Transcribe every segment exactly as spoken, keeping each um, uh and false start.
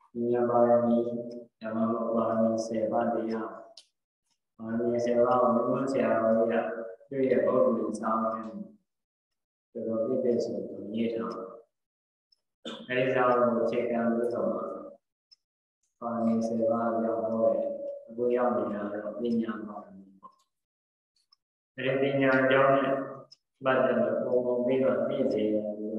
Nhà bà mi, nhà bà bà mi sẽ ba đi à, bà mi sẽ ba mình muốn sẽ ba đi à, tuy là có mình sao nên, từ đó đi về sự tự nhiên thôi. Cái sao một chiếc cam cứ thôi mà, bà mi sẽ ba giao thôi, vui nhau mình là được đi nhà bà mi. Cái đi nhà giao này, bắt đầu được một công việc là gì thì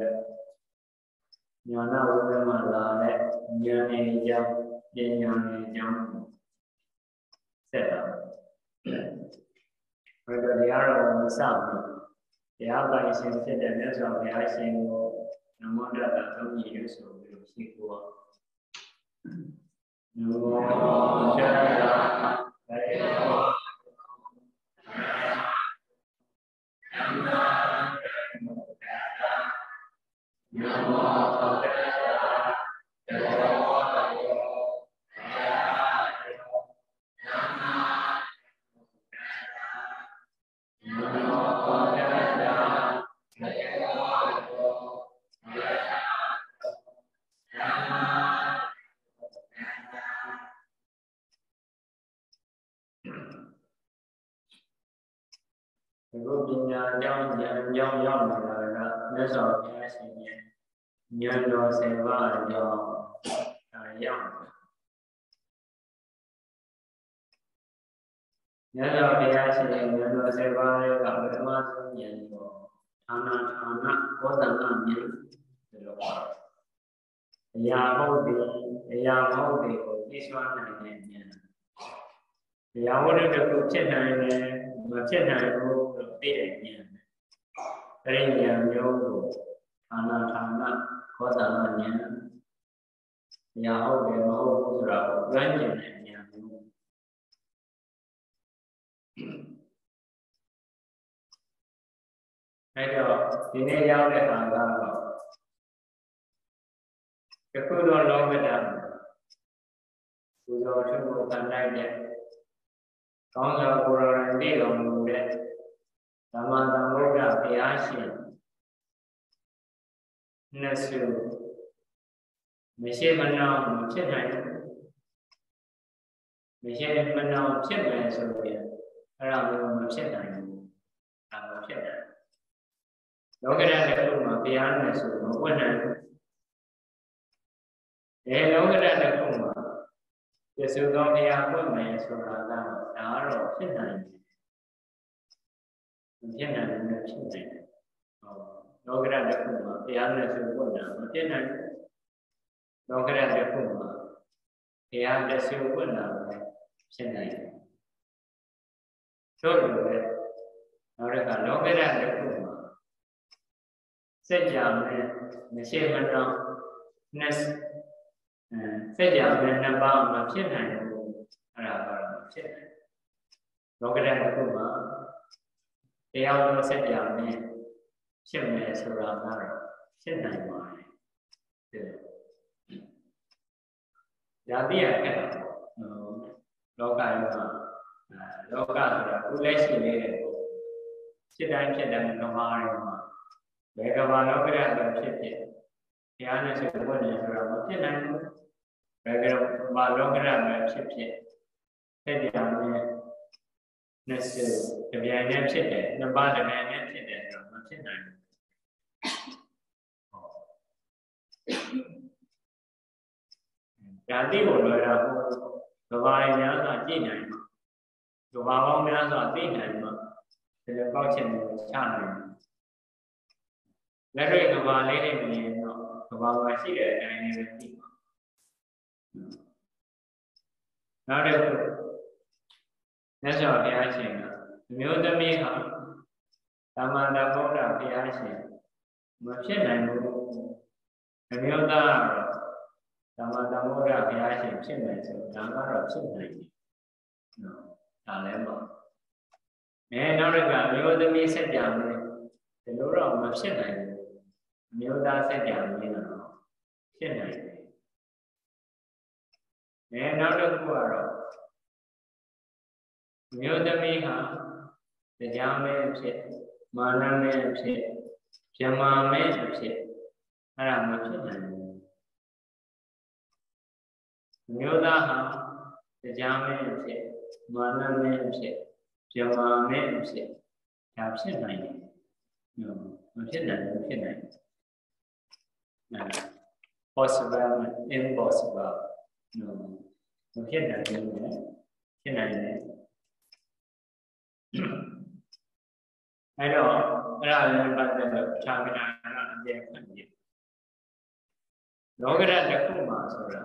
nhà nào cũng mà là đấy, nhà này giao, nhà này giao sẽ là. Rồi đó thì aro mà sao màတရားပိုင်ရှင်ဖြစ်တဲ့မြတ်စွာဘုရားရှင်ကိုနမောတတ္တသုံးရည်ဆိုပြီးရှိခိုးနမောတတ္တဘေကောနမောနမောတတ္တဘေအခုပညာကြောင့်ဉာဏ်ကြောင့်ရောက်နေတာကမြတ်စွာဘုရားရှင်ရဲ့ဉာဏ်တော်ဆယ်ပါးအကြောင်းဒါရောက်မြတ်စွာဘုရားရှင်ရဲ့ဉာဏ်တော်ဆယ်ပါးကပထမဆုံးဉာဏ်တော်ဌာနဌာနဘောဓနာဉာဏ်ဒီလိုပါအရာဟုတ်တယ်အရာမဟုတ်တယ်ကိုသိစွမ်းနိုင်တဲ့ဉာဏ်အရာဝတ္ထုတစ်ခုဖြစ်နိုင်တယ်မဖြစ်နိုင်ဘူးလို့သိတဲ့ဉာဏ်အဲဒီဉာဏ်မျိုးကိုဌာနဌာနဘောဓနာဉာဏ်အရာဟုတ်တယ်မဟုတ်ဘူးဆိုတာကိုကျွမ်းကျင်တဲ့ဉာဏ်မျိုးအဲတော့ဒီနေ့ရောက်တဲ့အခါကတော့တခုတော့လောကဓာတ်ပူဇော်ထုကိုခံလိုက်တဲ့ကောင်းစွာကိုယ်တော်တိုင်သိတော်မူတဲ့သမ္မာသမ္ဗုဒ္ဓဘုရားရှင်နှစုမရှိမနှောင်းမဖြစ်နိုင်ဘူးမရှိမနှောင်းဖြစ်မယ်ဆိုရင်အဲ့ဒါမျိုးမဖြစ်နိုင်ဘူးအဲ့ဒါမဖြစ်နိုင်လောကဓာတ်တစ်ခုမှာဘုရားနဲ့ဆိုမဝတ်နိုင်ဘူးဒီလောကဓာတ်တစ်ခုမှာပြည့်စုံသောဘုရားဝတ်မယ်ဆိုတာကဒါကတော့ဖြစ်နိုင်တယ်ဖြစ်နိုင်တယ်ဖြစ်နိုင်တယ်ဟောလောကဓာတ်တစ်ခုမှာဘုရားနဲ့ဆိုဝတ်တာမဖြစ်နိုင်ဘူးလောကဓာတ်တစ်ခုမှာဘုရားနဲ့ဆိုဝတ်တာပဲဖြစ်နိုင်တယ်သို့လိုပဲနောက်တစ်ခါလောကဓာတ်တစ်ခုမှာစัจ जा နဲ့မရှိမနှောင်းနဲ့စัจ जा နဲ့နှစ်ပါးမဖြစ်နိုင်ဘူးအဲ့ဒါကတော့မဖြစ်နိုင်လောကဓာတ်တစ်ခုမှာတရားတော်စัจ जा နဲ့ဖြစ်မယ်ဆိုတာကတော့ဖြစ်နိုင်ပါတယ်ဒါတိရခဲ့တာလောကရောလောကဆိုတာခုလက်ရှိနေတဲ့ဖြစ်တိုင်းဖြစ်တိုင်းကဘာတွေမှာဘယ်ကဘာလောကဓာတ်ပဲဖြစ်ဖြစ်ဘုရားနဲ့ဆိုဝတ်နေဆိုတာမဖြစ်နိုင်ဘူးဘယ်ကဘာလောကဓာတ်ပဲဖြစ်ဖြစ်ဆက်ကြမယ်နဲ့ဆိုတပြိုင်တည်းဖြစ်တယ်နှစ်ပါးတပြိုင်တည်းဖြစ်တယ်ဆိုတော့မဖြစ်နိုင်ဘူးဒါတိကိုလွယ်တာဟုတ်ကဘာရများစွာကြည့်နိုင်မှာကဘာပေါင်းများစွာသိနိုင်မှာဒီလိုပေါက်ချင်တယ်ချနိုင်လက်တွေ့ကဘာလေးတွေမြင်တော့ကဘာမှာရှိတဲ့အတိုင်းလေးပဲသိမှာနောက်တစ်ခုမြတ်စွာဘုရားရှင်ကအမျိုးသမီးဟာသမ္မာသမ္ဗုဒ္ဓဘုရားရှင်မဖြစ်နိုင်ဘူးအမျိုးသားကတော့သမ္မာသမ္ဗုဒ္ဓဘုရားရှင်ဖြစ်မယ်ဆိုဒါကတော့ဖြစ်နိုင်တယ်နော်ဒါလည်းပေါ့အဲနောက်တစ်ခါအမျိုးသမီးဆက်ကြမယ်ဒီလိုတော့မဖြစ်နိုင်ဘူးအမျိုးသားဆက်ကြမယ်တော့ဖြစ်နိုင်တယ်အဲနောက်တစ်ခုကတော့အမျိုးသမီးဟာတရားမဲဖြစ်မာနမဲဖြစ်ဗြဟ္မာမဲဖြစ်အဲ့ဒါမဖြစ်နိုင်ဘူးမျိုးသားဟာတရားမင်းဖြစ်မာနမင်းဖြစ်ပြမမင်းဖြစ်ဒါဖြစ်နိုင်တယ်မဖြစ်နိုင်ဘူးဖြစ်နိုင်တယ် possible impossible မဖြစ်နိုင်ဘူးဖြစ်နိုင်တယ်အဲ့တော့အဲ့ဒါလည်းပတ်သက်လို့ခြားကြတာအကျဉ်းခံကြည့်လောကဓာတ်တစ်ခုမှာဆိုတာ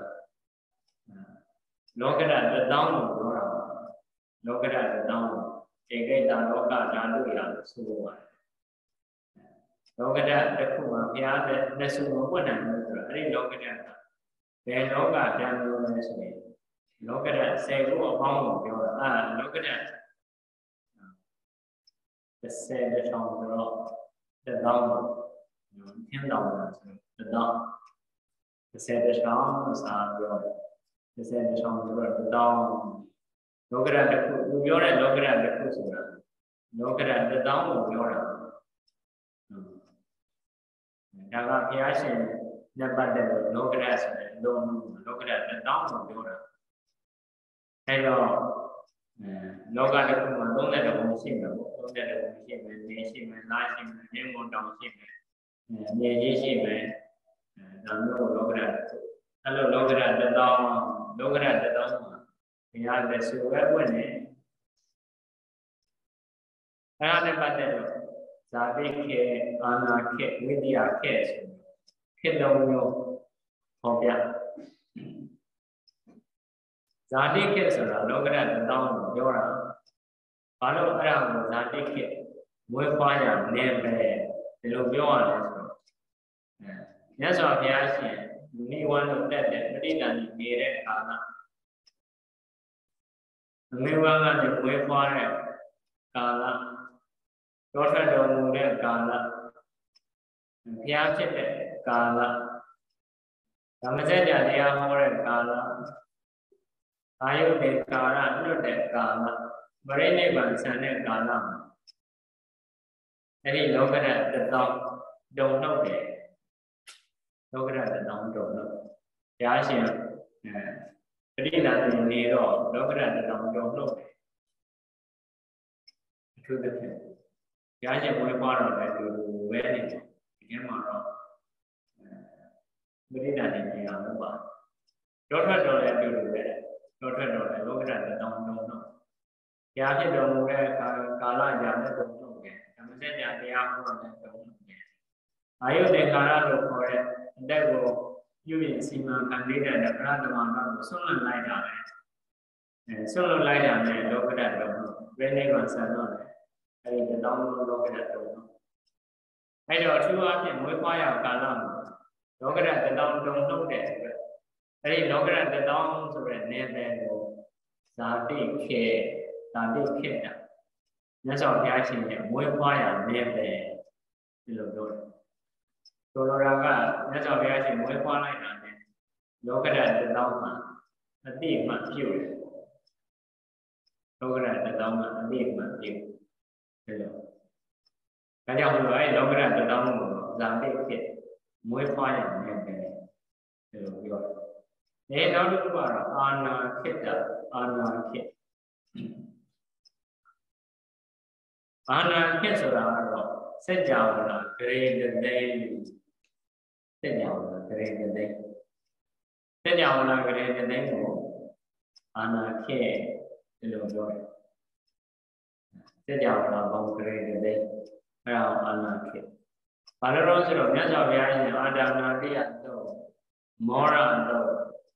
လောကဓာတ်တစ်တောင်းကိုပြောတာလောကဓာတ်တစ်တောင်းကိုဧကိတလောကဓာတ်လို့ရလို့ဆိုပါတယ်လောကဓာတ်တစ်ခုမှာဘုရားတဲ့လက်စုံမပွက်နိုင်ဘူးဆိုတော့အဲ့ဒီလောကဓာတ်ကဘယ်လောကဓာတ်လို့လဲဆိုရင်လောကဓာတ်ဆယ်ခုအပေါင်းကိုပြောတာအာလောကဓာတ်တစ်ဆယ်တစ်ထောင်ဆိုတော့တစ်တောင်းကိုထင်းတောင်းတာဆိုတော့တစ်တောင်းတစ်ဆယ်တစ်ထောင်လို့စာပြောတယ်တစ်ဆယ်တစ်ထောင်ဆိုတော့တစ်တောင်းလောကဓာတ်တစ်ခုသူပြောတဲ့လောကဓာတ်တစ်ခုဆိုတာလောကဓာတ်တစ်တောင်းကိုပြောတာဒါကဘုရားရှင်နဲ့ပတ်သက်လို့လောကဓာတ်ဆိုတဲ့လုံးလောကဓာတ်တစ်တောင်းကိုပြောတာအဲတော့လောကတစ်ခုမှာသုံးတဲ့ဘုံရှိမှာပေါ့သုံးတဲ့ဘုံရှိမယ်နေရှိမယ်နားရှိမယ်ဉာဏ်ဘုံတောင်ရှိမယ်မြေကြီးရှိမယ်ဒါမျိုးလောကဓာတ်အဲ့လိုလောကဓာတ်တစ်တောင်းလောကဓာတ်တစ်တောင်းမှာဘုရားလက်ဆွဲပွင့်နေအဲ့ဒါနဲ့ပတ်သက်လို့ဇာတိခေအာနာခေဝိတ္တယခေဆိုခေတုံမျိုးဟောပြဇာတိခေဆိုတာလောကဓာတ်တစ်တောင်းကိုပြောတာဘာလို့အဲ့ဒါကိုဇာတိခေမွေးဖွားရနေပဲဒီလိုပြောရလဲဆိုတော့မြတ်စွာဘုရားရှင်နိဝန်းလို့တက်တဲ့ပဋိသန္ဓေနေတဲ့ကာလနိဝန်းကနေမွေးဖွားတဲ့ကာလတောထွက်တော်မူတဲ့ကာလဘုရားဖြစ်တဲ့ကာလဓမ္မစကြာတရားဟောတဲ့ကာလအာယုတေကာလလွတ်တဲ့ကာလပရိနိဗ္ဗာန်ဆံတဲ့ကာလမှာအဲ့ဒီလောကဓာတ်တစ်တောင်းတုံနှုတ်တယ်လောကဓာတ်တစ်တောင်းတုံနှုတ်ဘုရားရှင်ပဋိသန္ဓေနေတော့လောကဓာတ်တစ်တောင်းတုံနှုတ်တယ်အထူးသဖြင့်ဘုရားရှင်ဝေပွားတော်လည်းသူဝဲနေတယ်ဒီထဲမှာတော့ပဋိသန္ဓေနေအောင်လုပ်ပါတောထွက်တော်လည်းသူလိုပဲတောထွက်တော်လည်းလောကဓာတ်တစ်တောင်းတုံနှုတ်ဘုရားဖြစ်တော်မူတဲ့ကာလကြာနဲ့တုံနှုတ်တယ်ဓမ္မစကြာတရားဟောတော်လည်းတုံနှုတ်တယ်အာယုတေကာလလို့ခေါ်တဲ့အတက်ကိုပြုရင်စီမံခံရတဲ့ဗရဒမနာကိုဆွန့်လွတ်လိုက်တာလေအဲဆွန့်လွတ်လိုက်တာနဲ့လောကဓာတ်တုံနှုတ်ပြိဋိဘံဆံတော့တယ်အဲဒီတောင်းလို့လောကဓာတ်တုံနှုတ်အဲတော့အထူးအဖြင့်မွေးဖွားရကာလမှာလောကဓာတ်တောင်းတုံနှုတ်တဲ့အတွက်အဲဒီလောကဓာတ်တောင်းဆိုတဲ့နေပယ်ကိုဇာတိခေဇာတိခေတာမြတ်စွာဘုရားရှင်ရဲ့မွေးဖွားရနေပယ်ဒီလိုပြောတယ်ဆိုလိုတာကမြတ်စွာဘုရားရှင်မွေးဖွားလိုက်တာနဲ့လောကဓာတ်တောင်းမှာအတိအမှပြုတယ်လောကဓာတ်တောင်းမှာအတိအမှပြုတယ်ဒါကြောင့်ဒါကြောင့်မို့လို့အဲလောကဓာတ်တောင်းကိုဇာတိခေမွေးဖွားရနေပယ်ဒီလိုပြောတယ်အဲနောက်တစ်ခုကတော့အာနာခေတ္တအာနာခေအာနာခေဆိုတာကတော့စัจ java နာဂရေတသိစัจ java နာဂရေတသိစัจ java နာဂရေတသိကိုအာနာခေဒီလိုပြောတယ်စัจ java နာဘောဂရေတသိအဲ့ဒါအာနာခေဘာလို့လဲဆိုတော့မြတ်စွာဘုရားရှင်အာဒနာတိယတော့မောရတော့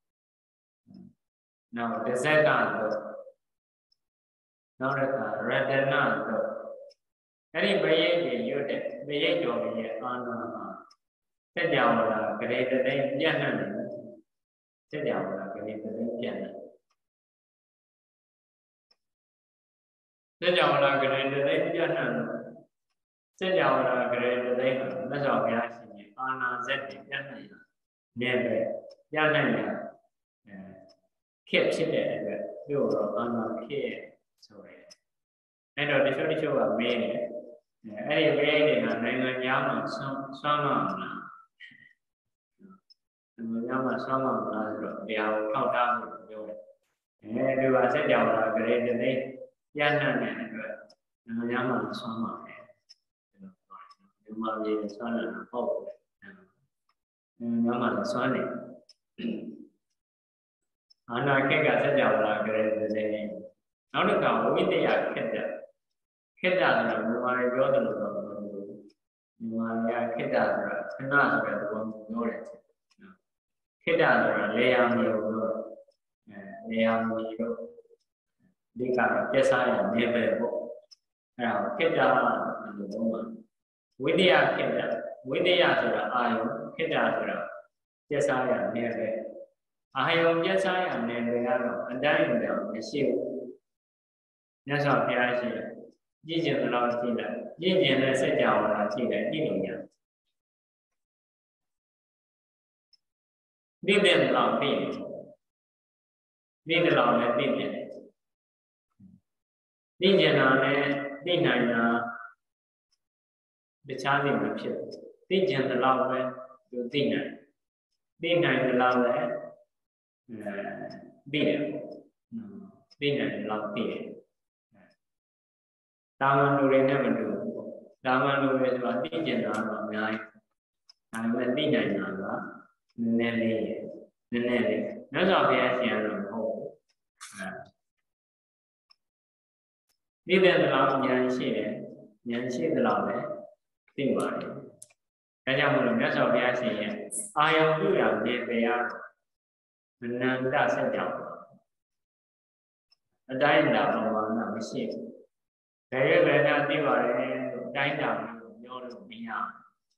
နောက်တဇက်ကတော့နောက်တစ်ခါရတနာတော့အဲ့ဒီဘယိတ်တွေရွတ်တဲ့ဘယိတ်တော်ရဲ့အာနာမှာစัจ java နာဂရေတသိပြန့်နှံ့တယ်စัจ java နာဂရေတသိပြန့်နှံ့စัจ java နာဂရေတသိပြန့်နှံ့စัจ java နာဂရေတသိမှာမြတ်စွာဘုရားရှင်ရဲ့အာနာဇက်တွေပြန့်နှံ့ရနေပဲပြန့်နှံ့ရခေဖြစ်တဲ့အတွက်ပြောတော့အာနာခေဆိုရဲအဲ့တော့တချို့တချို့ကမေးတယ်အဲ့ဒီမေးတွေကနိုင်ငံသားမှာဆွမ်းဆွမ်းမလား Nhau mà sao mà là rồi đèo thao đao rồi đưa vào sẽ đèo là cái đây đây gian nan này rồi nhau mà sao mà nhưng mà gì sao là không nhau mà sao này anh nói cái cái sẽ đèo là cái đây đây nó được cả mỗi cái gì khét ra khét ra là người ngoàiပြောđược rồi người ngoài khét ra rồi cái nào rồi cũng nói đấy khét ra rồi lấy ăn nhiều rồi lấy ăn nhiều đi cả cái sai là nghe về bộ à khét ra là đúng mà với đi à khét ra với đi à rồi là ai cũng khét ra rồi cái sai là nghe về ai cũng cái sai là nghe về rồi anh đang làm cái siêu nhớ sao phải ai chứ di chuyển là gì là di chuyển là sẽ giàu là gì là gì đồng nhau đi đến lòng đi đi đến lòng là đi đến đi chuyển là này đi này là để trả tiền làဖြစ်đi chuyển là lòng là được đi này đi này là lòng là đi đi này là lòng đi Taman nuôi này mình được, taman nuôi là tí chuyện đó là ngay, à mình tí này là đó, nên đi, nên đi, nó sao phải xem rồi không, đi đến là nhận sĩ đấy, nhận sĩ là đấy, tin vào đấy, cái trong một nó sao phải xem, ai cũng biết là về về à, mình nên đã sẽ chọn, ở đây là một món làm gì cái về là đi vào đây đánh đảo nhau được bị nhau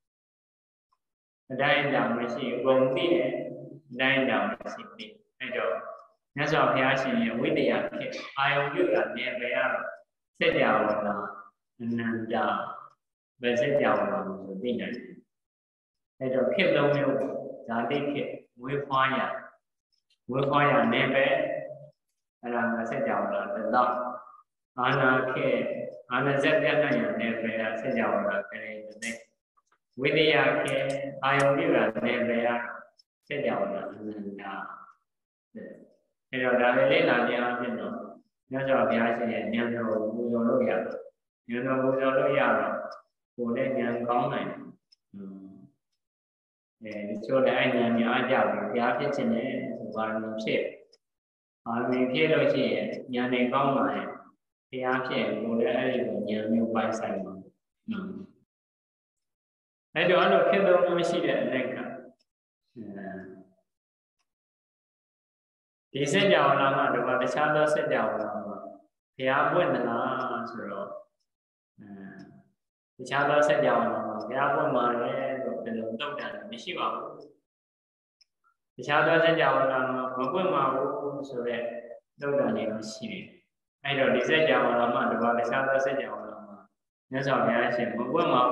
đánh đảo mới chỉ gồm đi đánh đảo mới chỉ đi bây giờ nhớ sao phía trên với địa ai cũng biết là nghe về à sẽ đảo là nên đảo về sẽ đảo là một đi này bây giờ khi đâu nhiều giá đi khi mới khoa nhà mới khoa nhà nghe về là sẽ đảo là tự động Ana ke ana zebya na ne be se jaw la kare ne Vidya ke ayodi la ne be se jaw la nanda Thế rồi đã lấy là nhà bên đó nhớ cho nhà sẽ nhà đồ mua đồ lôi ra nhà đồ mua đồ lôi ra rồi của đây nhà có này để cho lại anh nhà nhà giàu thì giá phía trên này và mình sẽ ở mình phía đôi chỉ nhà này có này thì áp dụng một cái của nhà nhiều bài sản mà cái đó là cái đó mới chỉ để này cả thì sẽ giàu là mà được và sao đó sẽ giàu là mà thì áp dụng là rồi thì sao đó sẽ giàu là mà cái áp dụng mà được từ lượng tốt đàn mới chỉ bảo thì sao đó sẽ giàu là mà một cái mà rồi đấy đâu đàn này mới chỉ ai rồi đi sẽ giàu là mà được và sao đó sẽ giàu là mà nhớ sao thì ai sẽ một cái mà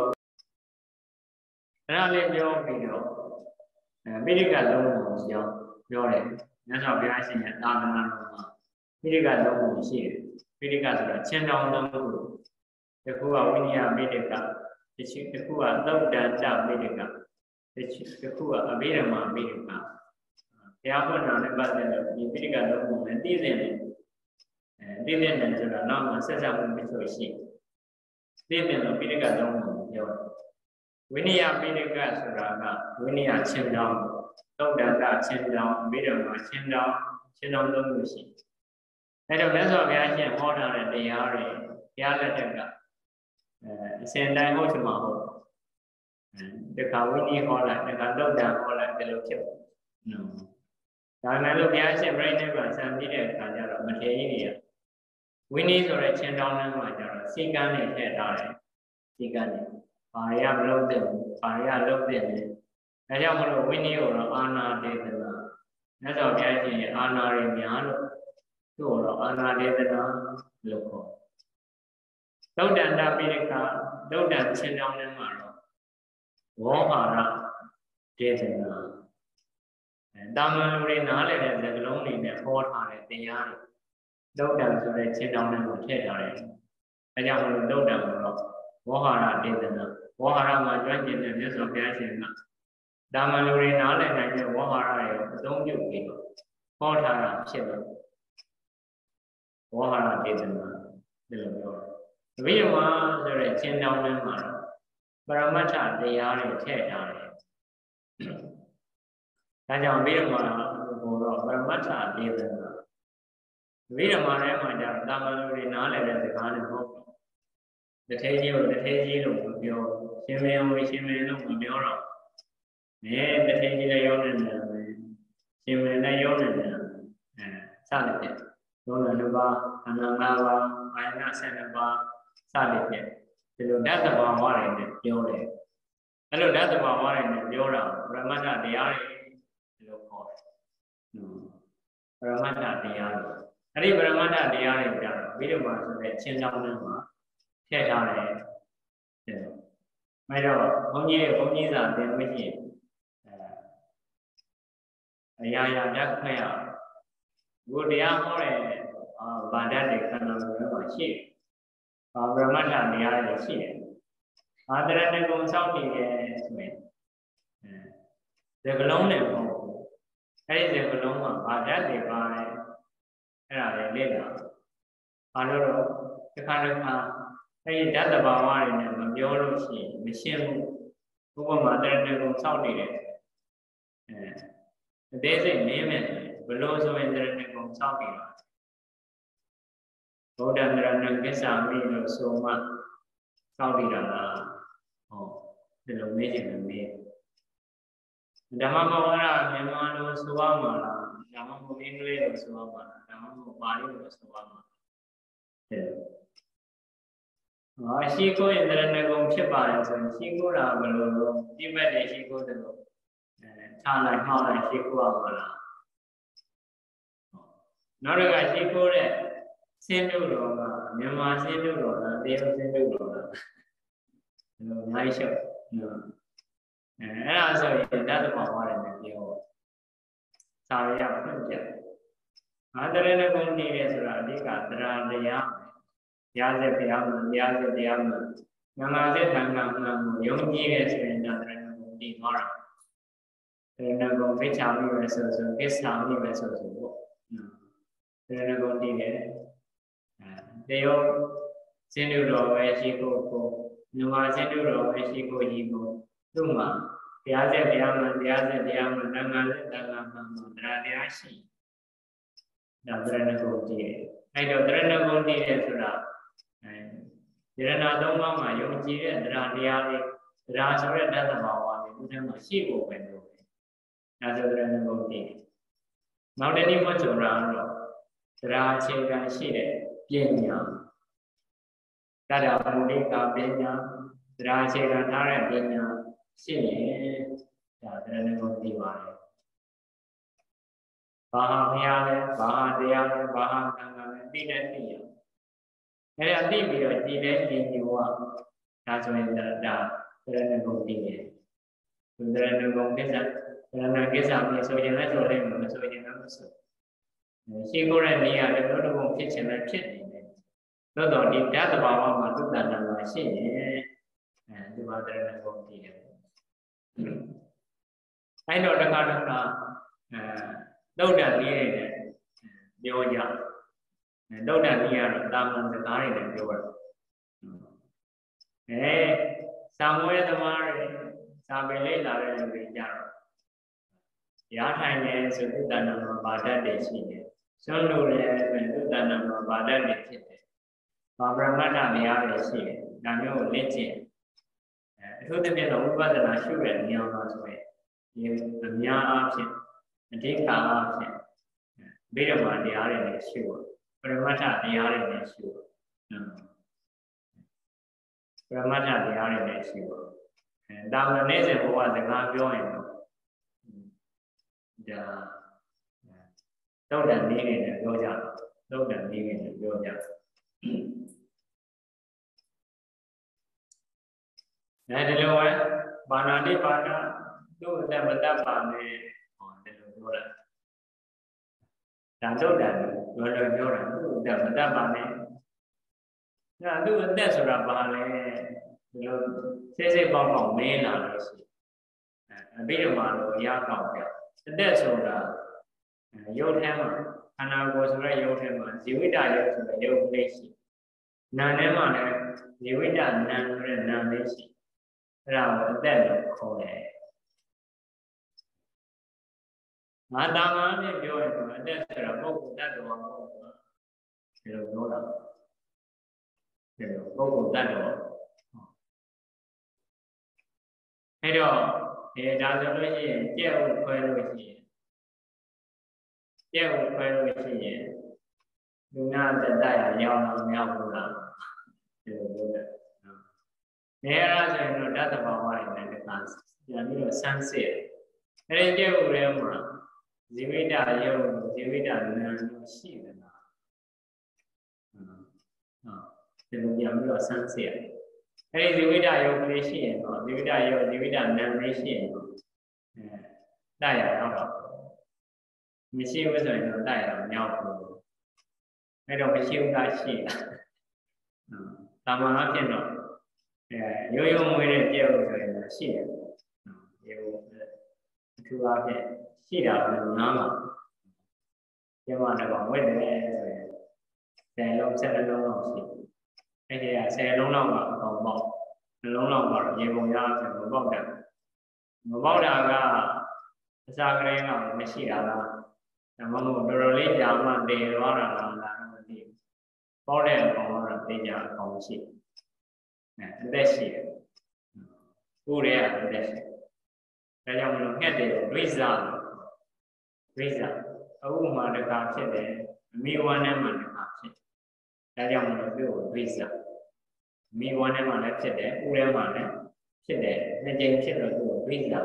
ra lên vô video biết được cả đâu mà giàu vô đấy nhớ sao thì ai sẽ nhận ra được mà biết được cả đâu mà chỉ biết được cả là trên đâu đâu cũng cái khu ở bên nhà biết được cả cái khu ở đâu đã chạm biết được cả cái khu ở bên nhà mà biết được cả cái áo quần nào này bắt được thì biết được cả đâu mà đi đến đi đến này rồi nó mà sẽ ra một cái sợi xị đi đến là biết được cả đâu mà rồi Vinya biết được cả rồi là Vinya trên đó đâu đã đã trên đó biết được mà trên đó trên đó đâu người xị thế rồi nếu rồi cái anh chị mua ra là đi áo rồi giá là được cả sen đây hỗ trợ mà hỗ được cả Vinya họ lại được cả đâu đã họ lại cái lối chịu đó là lúc giá sẽ break này và sang biết được cả giờ rồi mình thấy gì vậy Winnie rồi trên đó nó mà giờ xí can này thế đó đấy xí can này phải làm lâu tiền phải làm lâu tiền này cái trong một Winnie rồi Anna đây là nó rồi cái gì Anna rồi nhá rồi chỗ rồi Anna đây là lúc rồi đâu đàn đã biết được cả đâu đàn trên đó nó mà rồi vô hà ra đây là đam mê người nào lại là cái lông này để phô thả để tiền nhà đâu đàn rồi trên đó này một thế đó đấy cái trong một đâu đàn rồi vô hà ra đây là vô hà ra mà cho anh nhìn là nhớ số cái gì mà ဒါမှလူတွေနားလည်နိုင်တဲ့ဝါဟာရတွေကိုအသုံးပြုပြီးတော့ဟောထားတာဖြစ်လို့ဝါဟာရဒေသနာဒီလိုပြောတယ်။အဘိဓမ္မာဆိုတဲ့ကျင့်တောင်းထဲမှာတော့ပရမတ္ထတရားတွေထည့်ထားတယ်။ဒါကြောင့်အဘိဓမ္မာကိုတော့ပရမတ္ထဒေသနာအဘိဓမ္မာထဲမှာကျတော့တာမန်လူတွေနားလည်တဲ့စကားတွေမဟုတ်ဘူး။တထေးကြီးကိုတထေးကြီးလို့မပြောရှင်မင်းကိုရှင်မင်းလို့မပြောတော့နဲတထေးကြီးလည်းရောနေတယ်ရှင်မင်းလည်းရောနေတယ်အဲစသဖြင့်ရောနေနှစ်ပါးခန္ဓာ၅ပါးအာယနာ၁၂ပါးစသဖြင့်ဒီလိုဓာတ်တဘာဝတွေနဲ့ပြောတယ်အဲ့လိုဓာတ်တဘာဝတွေနဲ့ပြောတာပရမတ္ထတရားတွေဒီလိုခေါ်တယ်ပရမတ္ထတရားတွေအဲ့ဒီပရမတ္ထတရားတွေကြတော့ဘိဓမ္မာဆိုတဲ့ချင်းကြောင်းထဲမှာထည့်ထားတယ်အဲတော့ဘုန်းကြီးဘုန်းကြီးစာသင်လို့ရှိရင်အဲအရာရာဓာတ်ခွဲရဘုရားဟောတဲ့အာဗာဒတ်တွေခန္ဓာကိုယ်ထဲမှာရှိတယ်။အာဗြဟ္မတ္ထတရားတွေရှိတယ်။အာတရဏဂုံစောင့်တည်တယ်ဆိုရင်အဲဒီကလုံးနဲ့ပေါ့။အဲဒီဒီကလုံးမှာဗာဒတ်တွေပါတယ်။အဲ့ဒါလည်းလေ့လာ။ဘာလို့တော့တစ်ခါတစ်ခါအဲဒီဓာတ်တဘာဝတွေနဲ့မပြောလို့ရှိရင်မရှင်းဘူး။ဥပမာတရဏဂုံစောင့်တည်တယ်။အဲအသေးစိတ်မင်းမဲ့ဘလို့ဆိုရင်တရဏဂုံစောင့်တည်တာဗုဒ္ဓံတရဏံကိစ္ဆာမိလို့ဆိုမှစောင့်တည်တာလားဟောဒီလိုမေးချင်တယ်မေးဓမ္မမောဟရမြန်မာလိုဆိုရမှာလားဓမ္မမောအင်္ဂလိပ်လိုဆိုရမှာလားဓမ္မမောပါဠိလိုဆိုရမှာတဲ့ဟာရှိခိုးရင်တရဏဂုံဖြစ်ပါတယ်ဆိုရင်ရှိခိုးတာဘယ်လိုလဲပြိပက်တယ်ရှိခိုးတယ်လို့အဲထားလိုက်မှောက်လိုက်ရှိခိုးရမှာလားနောက်တစ်ခါရှိခိုးတဲ့စင်းတို့တော်ကမြန်မာစင်းတို့တော်လားတရုတ်စင်းတို့တော်လားဒီလိုအများကြီးရှုပ်နော်အဲအဲ့ဒါဆိုရင်ဓာတ်တဘာဝတွေနဲ့ပြောစာရရဖွင့်ပြအာတရဏဂုံနေရဆိုတာအဓိကတရားတရားရာဇဘုရားမှာရာဇတရားမှာငါးပါးသက်တန်ခါမှန်ကိုယုံကြည်ရဲဆိုရင်ဒါတရဏဂုံတည်သွားတာတရဏဂုံဖိတ်ချမိပဲဆိုဆိုကိစ္ဆာမိပဲဆိုဆိုပေါ့တရဏဂုံတည်တယ်တယောစင်းတို့တော်ပဲရှိဖို့ကိုမြန်မာစင်းတို့တော်ပဲရှိဖို့ကြီးကိုသူ့မှာတရားဆက်တရားမှန်တရားဆက်တရားမှန်တန်ခါဆက်တန်ခါမှန်တရားတရားရှိဒါတရဏဂုံတည်အဲ့တော့တရဏဂုံတည်တယ်ဆိုတာအဲယရဏသုံးပါးမှာယုံကြည်တဲ့တရားတရားလေးတရားဆိုတဲ့ဓာတ်သဘာဝလေးသူ့ထဲမှာရှိဖို့ပဲလို့ပဲဒါဆိုတရဏဂုံတည်နောက်တနည်းမှဆိုတာတော့တရားအခြေခံရှိတဲ့ပညာတတ္တမုနိကာပညာတရားအခြေခံထားတဲ့ပညာရှိရင်ဒါတရဏဂုံတည်ပါတယ်ဘာဟာမရလဲဘာဟာတရားလဲဘာဟာသံဃာလဲသိတဲ့သိရအဲ့ဒါသိပြီးတော့ကြည်တဲ့ကြည်ညိုကဒါဆိုရင်ဒါတရဏဂုံတည်တယ်တရဏဂုံကိစ္စတရဏကိစ္စမျိုးဆိုရင်လည်းဆိုလိမ့်မယ်မဆိုရင်လည်းမဆိုရှိခိုးတဲ့နေရာလည်းဘုဒ္ဓဘုံဖြစ်ခြင်းလည်းဖြစ်နေတယ်သို့တော်ဒီဓာတ်တဘာဝမှာသုတ္တဏမှာရှိရင်အဲဒီမှာတရဏဂုံတည်တယ်အဲ့တော့တခါတခါအဲသုတ္တနည်းတွေနဲ့ပြောကြသုတ္တနည်းကတော့တာမန်စကားတွေနဲ့ပြောတာအဲစာမွေးသမားတွေစာပေလေးလာတဲ့လူတွေကြတော့ရားထိုင်နေဆိုသုတ္တဏမှာဗာဒတ်တွေရှိတယ်ဆွမ်းလို့လည်းဆိုသုတ္တဏမှာဗာဒတ်တွေဖြစ်တယ်ဘာပရမတ္ထတရားတွေရှိတယ်ဒါမျိုးကိုလေ့ကျင့်အဲအထူးသဖြင့်တော့ဝိပဿနာရှုတဲ့နေရာမှာဆိုရင်ဒီအများအားဖြင့်အဓိကအားဖြင့်ဗိဓမာတရားတွေနဲ့ရှုပရမတ္ထတရားတွေနဲ့ရှုပရမတ္ထတရားတွေနဲ့ရှုအဲဒါမှနေ့စဉ်ဘဝစကားပြောရင်တော့ဒါသုတ္တန်နည်းတွေနဲ့ပြောကြသုတ္တန်နည်းတွေနဲ့ပြောကြအဲဒီလိုပဲဘာနာတိပါဏသူ့အသက်မတတ်ပါနဲ့ဟောဒီလိုပြောတာဒါသုတ္တန်ပြောလို့ပြောတာသူ့အသက်မတတ်ပါနဲ့ဒါသူ့အသက်ဆိုတာဘာလဲဒီလိုစိတ်စိတ်ပေါက်ပေါက်မင်းလာလို့ရှိအဲ bây giờ mà đồ giá cao kìa thế số là yêu thêm mà anh nào có số là yêu thêm mà chỉ biết đại yêu số là yêu lấy gì nàng em mà này chỉ biết đại nàng rồi nàng lấy gì ra một tên là khó này mà ta mà nên yêu em mà tên số là vô cùng đắt đồ vô cùng thì là vô đó thì là vô cùng đắt đồ hay đó thì đã cho nó gì treo quay rồi gì treo quay rồi gì đúng là tận tay ở nhau nó nhau cũng là thì là vô đó thế ra cho nó đã tập vào ngoài này cái là là như là sáng sớm cái treo rồi mà chỉ biết đã yêu chỉ biết đã nó xí rồi mà thì lúc giờ mới là sáng sớm cái gì biết đã yêu cái xí rồi chỉ biết đã yêu chỉ biết đã nó cái xí rồi đại ở đó mình siêu cái rồi nó đại ở nhau rồi cái đó cái siêu đại xí là làm mà nó trên đó yêu yêu mới để treo rồi là xí yêu thứ ba cái xí là mình nó mà nhưng mà nó còn quên đấy rồi xe lông xe lông lông xí cái gì là xe lông lông mà còn bọc lông lông mà nhiều vùng ra thì nó bọc được nó bọc ra là ra cái này là mới xí là mà một đồ lấy giá mà để đó là là là cái gì bọc đèn còn là để giá còn xí này để xí u đấy à để xí cái trong nó nghe được visa visa u mà được làm thế đấy mi quan em mà được làm thế cái trong nó kêu visa mi quan em mà được thế đấy u em mà được thế đấy nên chính thế là kêu visa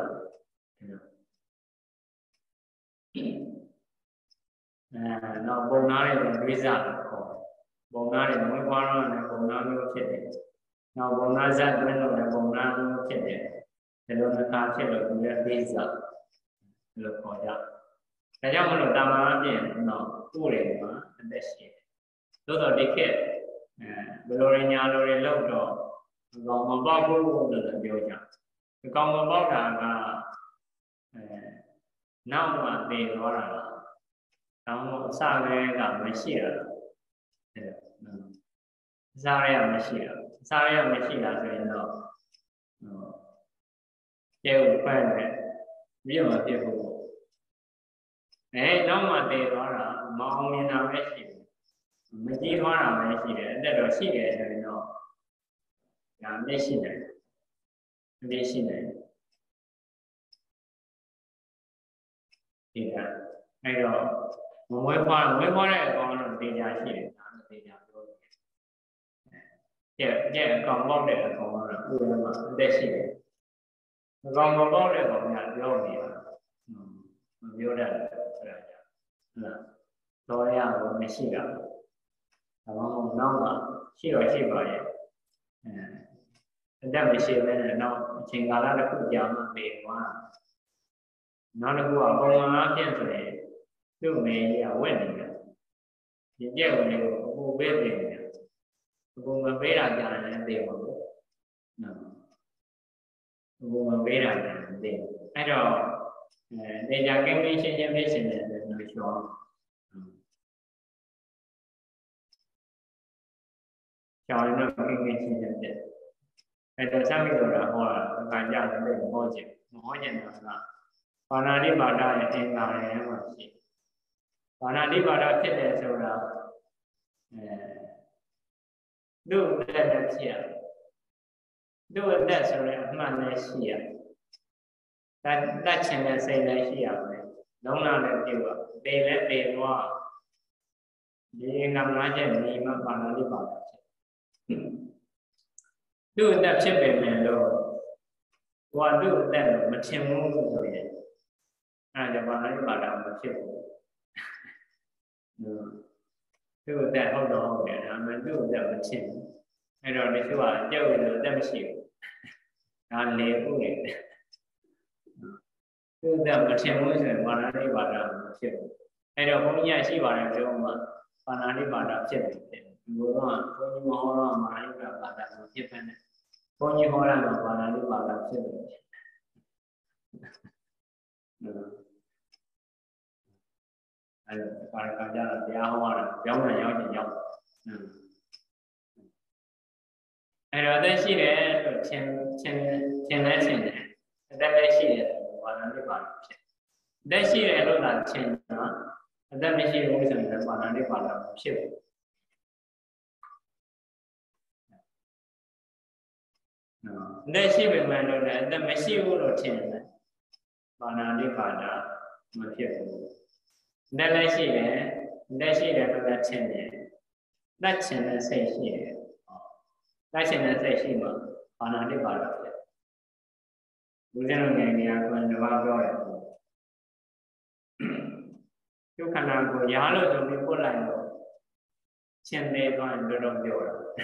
à nó bông nó là visa có bông nó là mỗi quan nó là bông nó như thế đấy nó bông nó ra bên nó là bông nó như thế đấy thì nó làm thế là kêu visa là có ra cái trong nó ta mà biển nó u đấy mà để xí tôi tôi đi kia rồi nhà rồi lâu rồi còn một bao nhiêu là điều chẳng còn một bao là là năm mà tiền đó là năm sau này là mấy xí rồi sau này là mấy xí rồi sau này là mấy xí là rồi nó đều quen đấy ví dụ là tiêu thụ đấy nó mà tiền đó là mong như nào mấy xí mấy chi hóa là mấy xí đấy để rồi xí đấy rồi nó là mấy xí này mấy xí này thì là hay rồi mới qua mới qua đây còn là tiền giá xí đấy là tiền giá thôi dạ dạ còn bao để còn là u mà để xí đấy còn một bao để còn nhà vô gì à vô đây là tôi à mấy xí đó là một năm mà xí rồi xí rồi thế mình xí đây là nó chính là nó cũng giảm mà tiền quá nó nó qua công nó trên rồi cứ mình à quên đi những cái này cũng biết gì cũng mà biết là giờ này tiền mà cũng mà biết là tiền hay rồi để ra cái mấy cái mấy cái này là cho cho nó cái cái gì đấy cái đó sao bây giờ là họ là nhà nó để họ chịu họ nhận là còn là đi bảo đại em bảo này em bảo gì còn là đi bảo đại thiết để rồi là đủ để làm gì à đủ để rồi là mà làm gì à ta ta chẳng là xây làm gì à đúng là làm điều à để là để qua để nằm nói chuyện gì mà còn là đi bảo đại đủ để thiết về mình rồi qua đủ để mà chém muốn rồi à giờ còn là đi bảo đại mà thiết thứ tại hôm đó để là mình đủ để mà chém hay rồi để cho chơi rồi để mà chịu à lẽ cũng vậy thứ để mà chém muốn rồi còn là đi bảo đại mà chịu hay rồi không nhảy chỉ bảo đại rồi mà còn là đi bảo đại chém vừa mà có những món đó mà đi bảo đại mà chém này có những món là mà còn là đi bảo đại chém Còn còn cho là giao hoa là giống là giống thì giống. Ai rồi đây xí đấy rồi trên trên trên đấy trên đấy, đây đây xí đấy hoàn toàn đi vào. Đây xí đấy lúc là trên đó, đây mấy xí cũng sẽ là hoàn toàn đi vào là xíu. Đây xí về mà rồi này, đây mấy xí cũng rồi trên đấy, hoàn toàn đi vào là một xíu. Đây đây xí đấy, đây xí đấy lúc là trên đấy, đây trên đấy xây xí đấy. Đây trên này xây xí mà, hoàn toàn đi vào là xíu. Bữa giờ ngày ngày còn được bao nhiêu đấy? Chú khả năng của giá rồi rồi mình có lại rồi. Trên đây có anh được đồng điều rồi.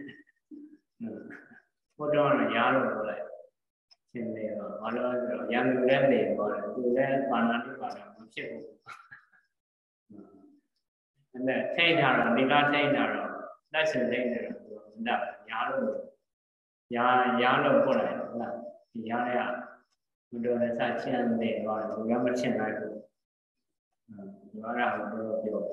Có đó là giá rồi có lại. Trên đây mà, có đó rồi giá mình lên để có lại. Chú lên hoàn toàn đi vào là một chiếc. Nên là thay nào là đi ra thay nào rồi. Đã xin thay nào rồi. Đã giá rồi. Giá, giá rồi có lại. Thì giá này à. Mình đưa ra xa trên để có lại. Giá mất trên lại rồi. Nó ra một cái điều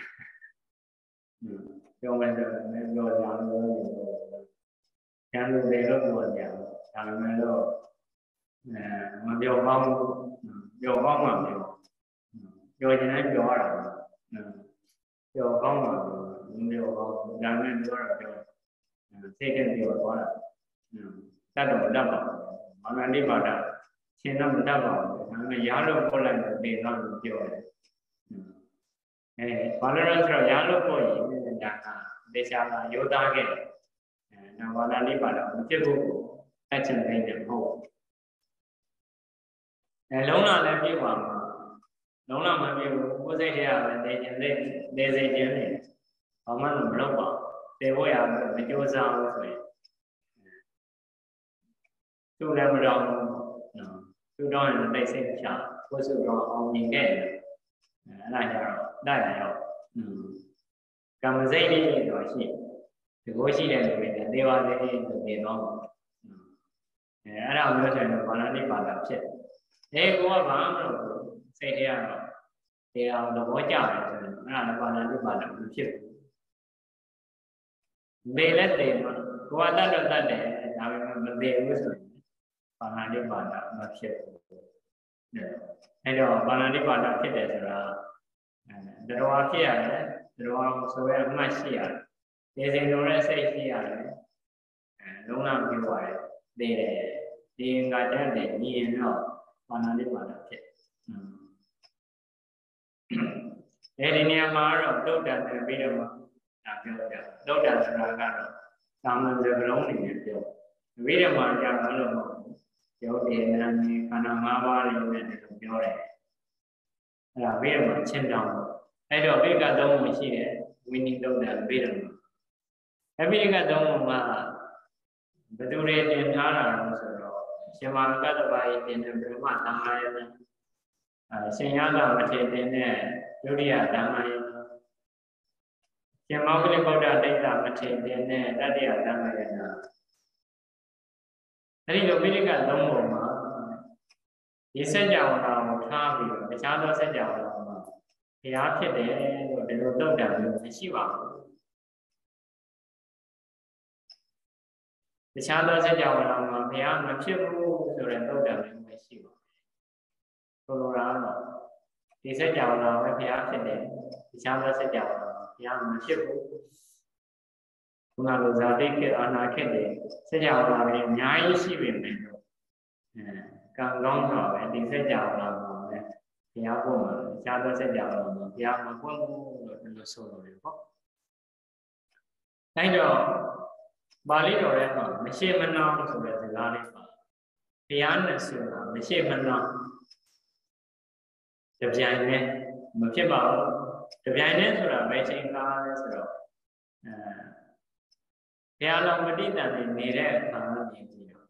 cho bây giờ nên rồi giảm rồi cái lúc đấy rất buồn giảm thằng này rồi mà điều mong điều mong mà điều điều thì nó điều rồi điều mong mà điều mong rằng nên điều là điều thế cái điều đó là ta đổ đâm vào mà nó đi vào đập trên nó mình đâm vào thằng này giá lúc có lần thì nó được điều này Và nó rồi giá lúc có gì nên là để sao là yếu ta cái nó vào là đi vào đó chưa đủ ta chân thành được không lúc nào là biết mà lúc nào mà biết có thể là để chân để để dây chân này họ mà nó lâu bảo để vô nhà mình cho sao rồi chú làm rồi chú đó là đây xem trả có sự đó ông nhìn cái này rồi đây là rồi cầm dây đi rồi chị thì có chị này mình là đi vào đây thì nó ở đâu nữa thì nó còn đi vào tập chết thế cũng có vắng rồi xây theo rồi thì nó có chảo rồi nó còn đi vào tập chết về lên thì mà qua ta được ta để làm mình về với rồi còn đi vào tập chết hay rồi còn đi vào tập chết để rồi đó kia đấy đó số em mà xí à để xem nó là xây xí à đấy lúc nào kêu gọi để để người ta để nhìn nó còn nó đi vào được chết để đi nghe mà rồi đâu đã được bây giờ mà đã kêu được đâu đã được ra rồi làm mình được lâu thì nhận được bây giờ mà ra ở đâu mà kiểu để nên khả năng mà vào thì mình được kêu đấy là bây giờ mà trên đầuအဲ့တော့ဘိက္ခသုံးပုံရှိတယ်ဝိနည်းသုံးတယ်ပြီးတယ်အဘိက္ခသုံးပုံမှာဘယ်သူတွေတင်ထားတာလဲဆိုတော့ရှင်မာကတ္တဗာယတင်တဲ့ဘုရားသံဃာယနာအဲရှင်ရသမထေရတင်တဲ့ဒုတိယဓမ္မယနာရှင်မောဂလိဗုဒ္ဓတိဋ္ဌမထေရတင်တဲ့တတိယဓမ္မယနာအဲ့ဒီလိုဘိက္ခသုံးပုံမှာဒီစัจ java ကိုထားပြီးတော့တခြားသောစัจ java မှာဘုရားဖြစ်တယ်လို့ဒီလိုတုတ်တံမျိုးမရှိပါဘူးတခြားသောစัจ java မှာဘုရားမဖြစ်ဘူးဆိုတဲ့တုတ်တံမျိုးမရှိပါဘူးဆိုလိုတာကတော့ဒီစัจ java ပဲဘုရားဖြစ်တယ်တခြားသောစัจ java မှာဘုရားမဖြစ်ဘူးခုနကဇာတိခေအာနာခေတဲ့စัจ java တွေအများကြီးရှိပေမဲ့လို့အဲကံကောင်းတော့ပဲဒီစัจ java မှာပဲဘုရားဖို့မှာတခြားသောစัจ java မှာဘုရားမပွင့်ဘူးလို့ဒီလိုဆိုလို့ရပေါ့အဲတော့ပါဠိတော်ထဲမှာမရှိမနှောင်းဆိုတဲ့စကားလေးပါဘုရားနဲ့ဆိုတာမရှိမနှောင်းတပြိုင်နဲ့မဖြစ်ပါဘူးတပြိုင်နဲ့ဆိုတာဘယ်ချိန်ကားလဲဆိုတော့အဲဘုရားတော်မတိတန်နေနေတဲ့အခါနေပြီးတော့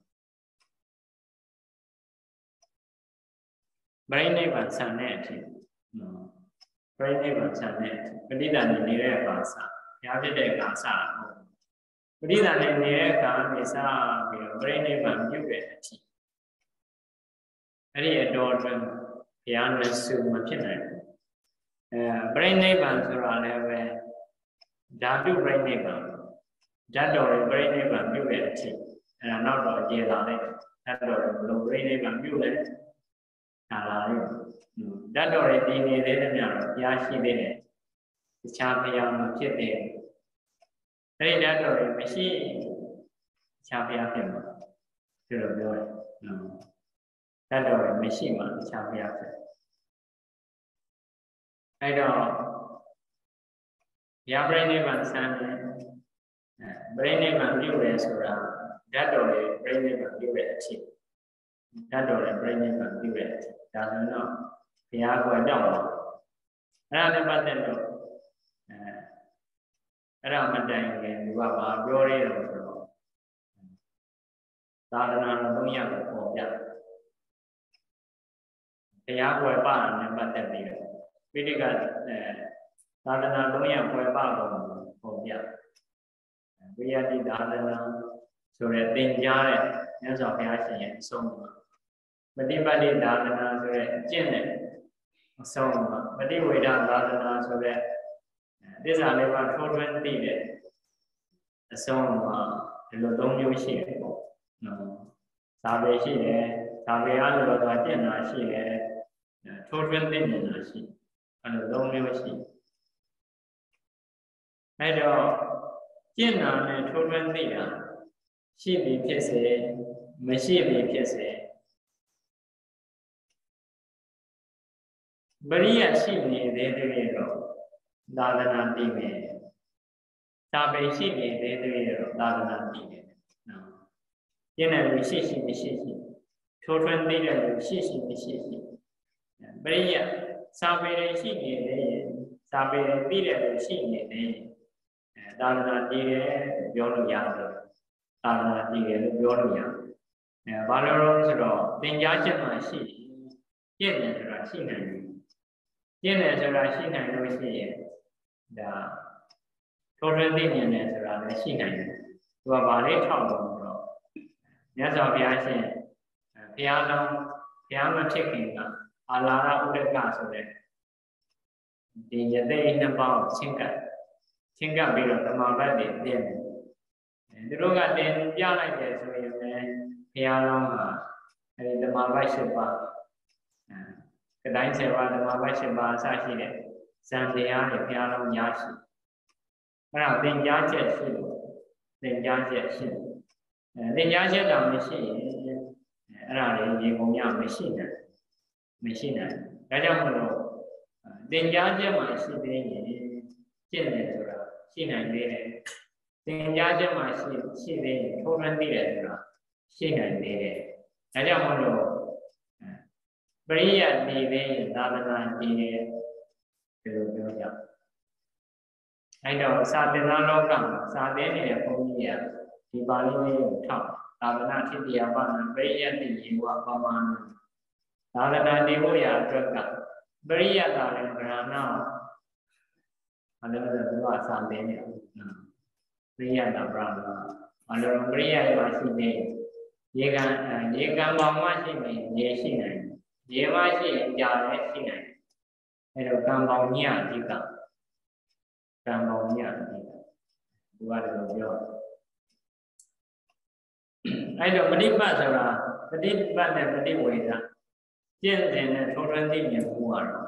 ဗိနိဗ္ဗာန်ဆံတဲ့အထိဗိနိဗ္ဗာန်ဆံတဲ့အထိပဋိသန္ဓေနေတဲ့အခါစဘုရားဖြစ်တဲ့အခါစဟုတ်ပဋိသန္ဓေနေတဲ့အခါနေစပြီးတော့ဗိနိဗ္ဗာန်ပြုတ်တဲ့အထိအဲ့ဒီအတော်အတွင်းဘုရားနဲ့စုမဖြစ်နိုင်ဘူးအဲပြိဋိဘံဆိုတာလည်းပဲဓာတုပြိဋိဘံဓာတ်တော်ပြိဋိဘံပြုတဲ့အထိအဲ့ဒါနောက်တော့ကျေလာလိုက်ဓာတ်တော်ဘလို့ပြိဋိဘံပြုလဲဟာလာလိုက်ဓာတ်တော်တွေတည်နေသေးတယ်များတော့ဘုရားရှိသေးတယ်တခြားဘုရားမဖြစ်သေးဘူးအဲ့ဒီဓာတ်တော်တွေမရှိတခြားဘုရားဖြစ်မှာဒီလိုပြောတယ်ဓာတ်တော်တွေမရှိမှတခြားဘုရားဖြစ်အဲ့တော့ဘုရားပြိဋိဘံဆန်းတယ်ပြိဋိဘံပြုတယ်ဆိုတာဓာတ်တော်တွေပြိဋိဘံပြုတဲ့အထိဓာတ်တော်တွေပြိဋိဘံပြုတဲ့အထိဒါဆိုတော့ဘုရားကွယ်တောက်ပါအဲ့ဒါနဲ့ပတ်သက်လို့အဲအဲ့ဒါမတိုင်ခင်သူကဘာပြောရဲတော့ဆိုတော့သာသနာတော်သုံးရပ်ကိုပေါ်ပြတရားကွယ်ပါနဲ့ပတ်သက်ပြီးတော့ပိဋကအဲသာသနာသုံးရပ်ကွယ်ပါကိုပေါ်ပြဝိယတိသာသနာဆိုတဲ့သင်ကြားတဲ့မြတ်စွာဘုရားရှင်ရဲ့အဆုံးအမပฏิပတ်တိသာသနာဆိုတဲ့အကျင့်နဲ့အဆုံးအမပฏิဝေဒသာသနာဆိုတဲ့သစ္စာလေးပါးထိုးထွင်းသိတဲ့အဆုံးအမဒီလိုသုံးမျိုးရှိတယ်ပေါ့နော်ဇာပေရှိတယ်ဇာပေအားလို့တော့ကျင့်တာရှိတယ်ထိုးထွင်းသိနေတာရှိအဲ့လိုသုံးမျိုးရှိအဲ့တော့ကျင့်တာနဲ့ထိုးထွင်းသိတာရှိပြီဖြစ်စေမရှိပြီဖြစ်စေပရိယရှိနေသေးသေးတော့သာသနာတည်မယ်သာပေရှိနေသေးသေးတော့သာသနာတည်မယ်နော်ကျင့်တယ်လို့ရှိရှိမရှိရှိထိုးထွင်းသိတယ်လို့ရှိရှိမရှိရှိပရိယသာပေရှိနေသေးရင်သာပေသိတယ်လို့ရှိနေသေးရင်သာသနာတည်တယ်ပြောလို့ရတယ်သာသနာတည်တယ်လို့ပြောလို့ရတယ်အဲဘာလို့လဲဆိုတော့သင်ကြားချက်မှရှိကျင့်တယ်ဆိုတာရှိနိုင်တယ်ကျင့်တယ်ဆိုတာရှိနိုင်လို့ရှိရင်ဒါထိုးထွင်းသိမြင်တယ်ဆိုတာလည်းရှိနိုင်တယ်သူကဘာလေးထောက်လို့ဆိုတော့မြတ်စွာဘုရားရှင်ဘုရားတော်ဘုရားမဖြစ်ခင်ကအာလာရဥဒကဆိုတဲ့ဒီယသိနှစ်ပေါင်းချင်းကပ်ချင်းကပ်ပြီးတော့ဓမ္မဘတ်တွေပြည့်တယ်သူတို့ကတင်ပြလိုက်တယ်ဆိုရင်လည်းဘုရားတော်ကအဲဒီဓမ္မဘတ်၈ပါးကတိုင်းဆယ်ပါးဓမ္မဘတ်၈ပါးအစရှိတဲ့ဇံတရားတွေဘုရားတော်ညာရှိအဲ့ဒါသင်ကြားချက်ရှိလို့သင်ကြားချက်ရှိအဲသင်ကြားချက်တောင်မရှိရင်အဲ့ဒါတွေရေကုန်ရမရှိနိုင်မရှိနိုင်ဒါကြောင့်မလို့သင်ကြားချက်မှရှိသေးရင်ကျင့်တယ်ဆိုတာရှိနိုင်သေးတယ်သင်ကြားချက်မှရှိရှိသေးရင်ထိုးထွင်းသိတယ်ဆိုတာရှိနိုင်သေးတယ်ဒါကြောင့်မလို့ပရိယတ်နေသေးရင်သာသနာတည်တယ်ဒီလိုပြောကြအဲ့တော့စာသင်သားလောကမှာစာသင်နေတဲ့ဘုန်းကြီးကဒီပါဠိလေးကိုထောက်သာသနာထိတရားပါဏပရိယတ်တိယေဝပမာဏသာသနာတည်ဖို့ရအတွက်ကပရိယတ်တာလည်းဗရဏဘာလို့လဲဆိုတော့စာသင်နေပရိယတ်တာဗရဏဘာလို့ပရိယတ်မှာရှိနေရေကံရေကံပေါင်းမှရှိနေရေရှိနိုင်ရေမရှိရင်ကြာလည်းရှိနိုင်အဲ့တော့ကံပေါင်းညအဓိကကံပေါင်းညအဓိကသူကလည်းပြောအဲ့တော့ပฏิပတ်ဆိုတာပฏิပတ်နဲ့ပฏิဝေဒကျင့်တယ်နဲ့ထိုးထွင်းသိမြင်မှုကတော့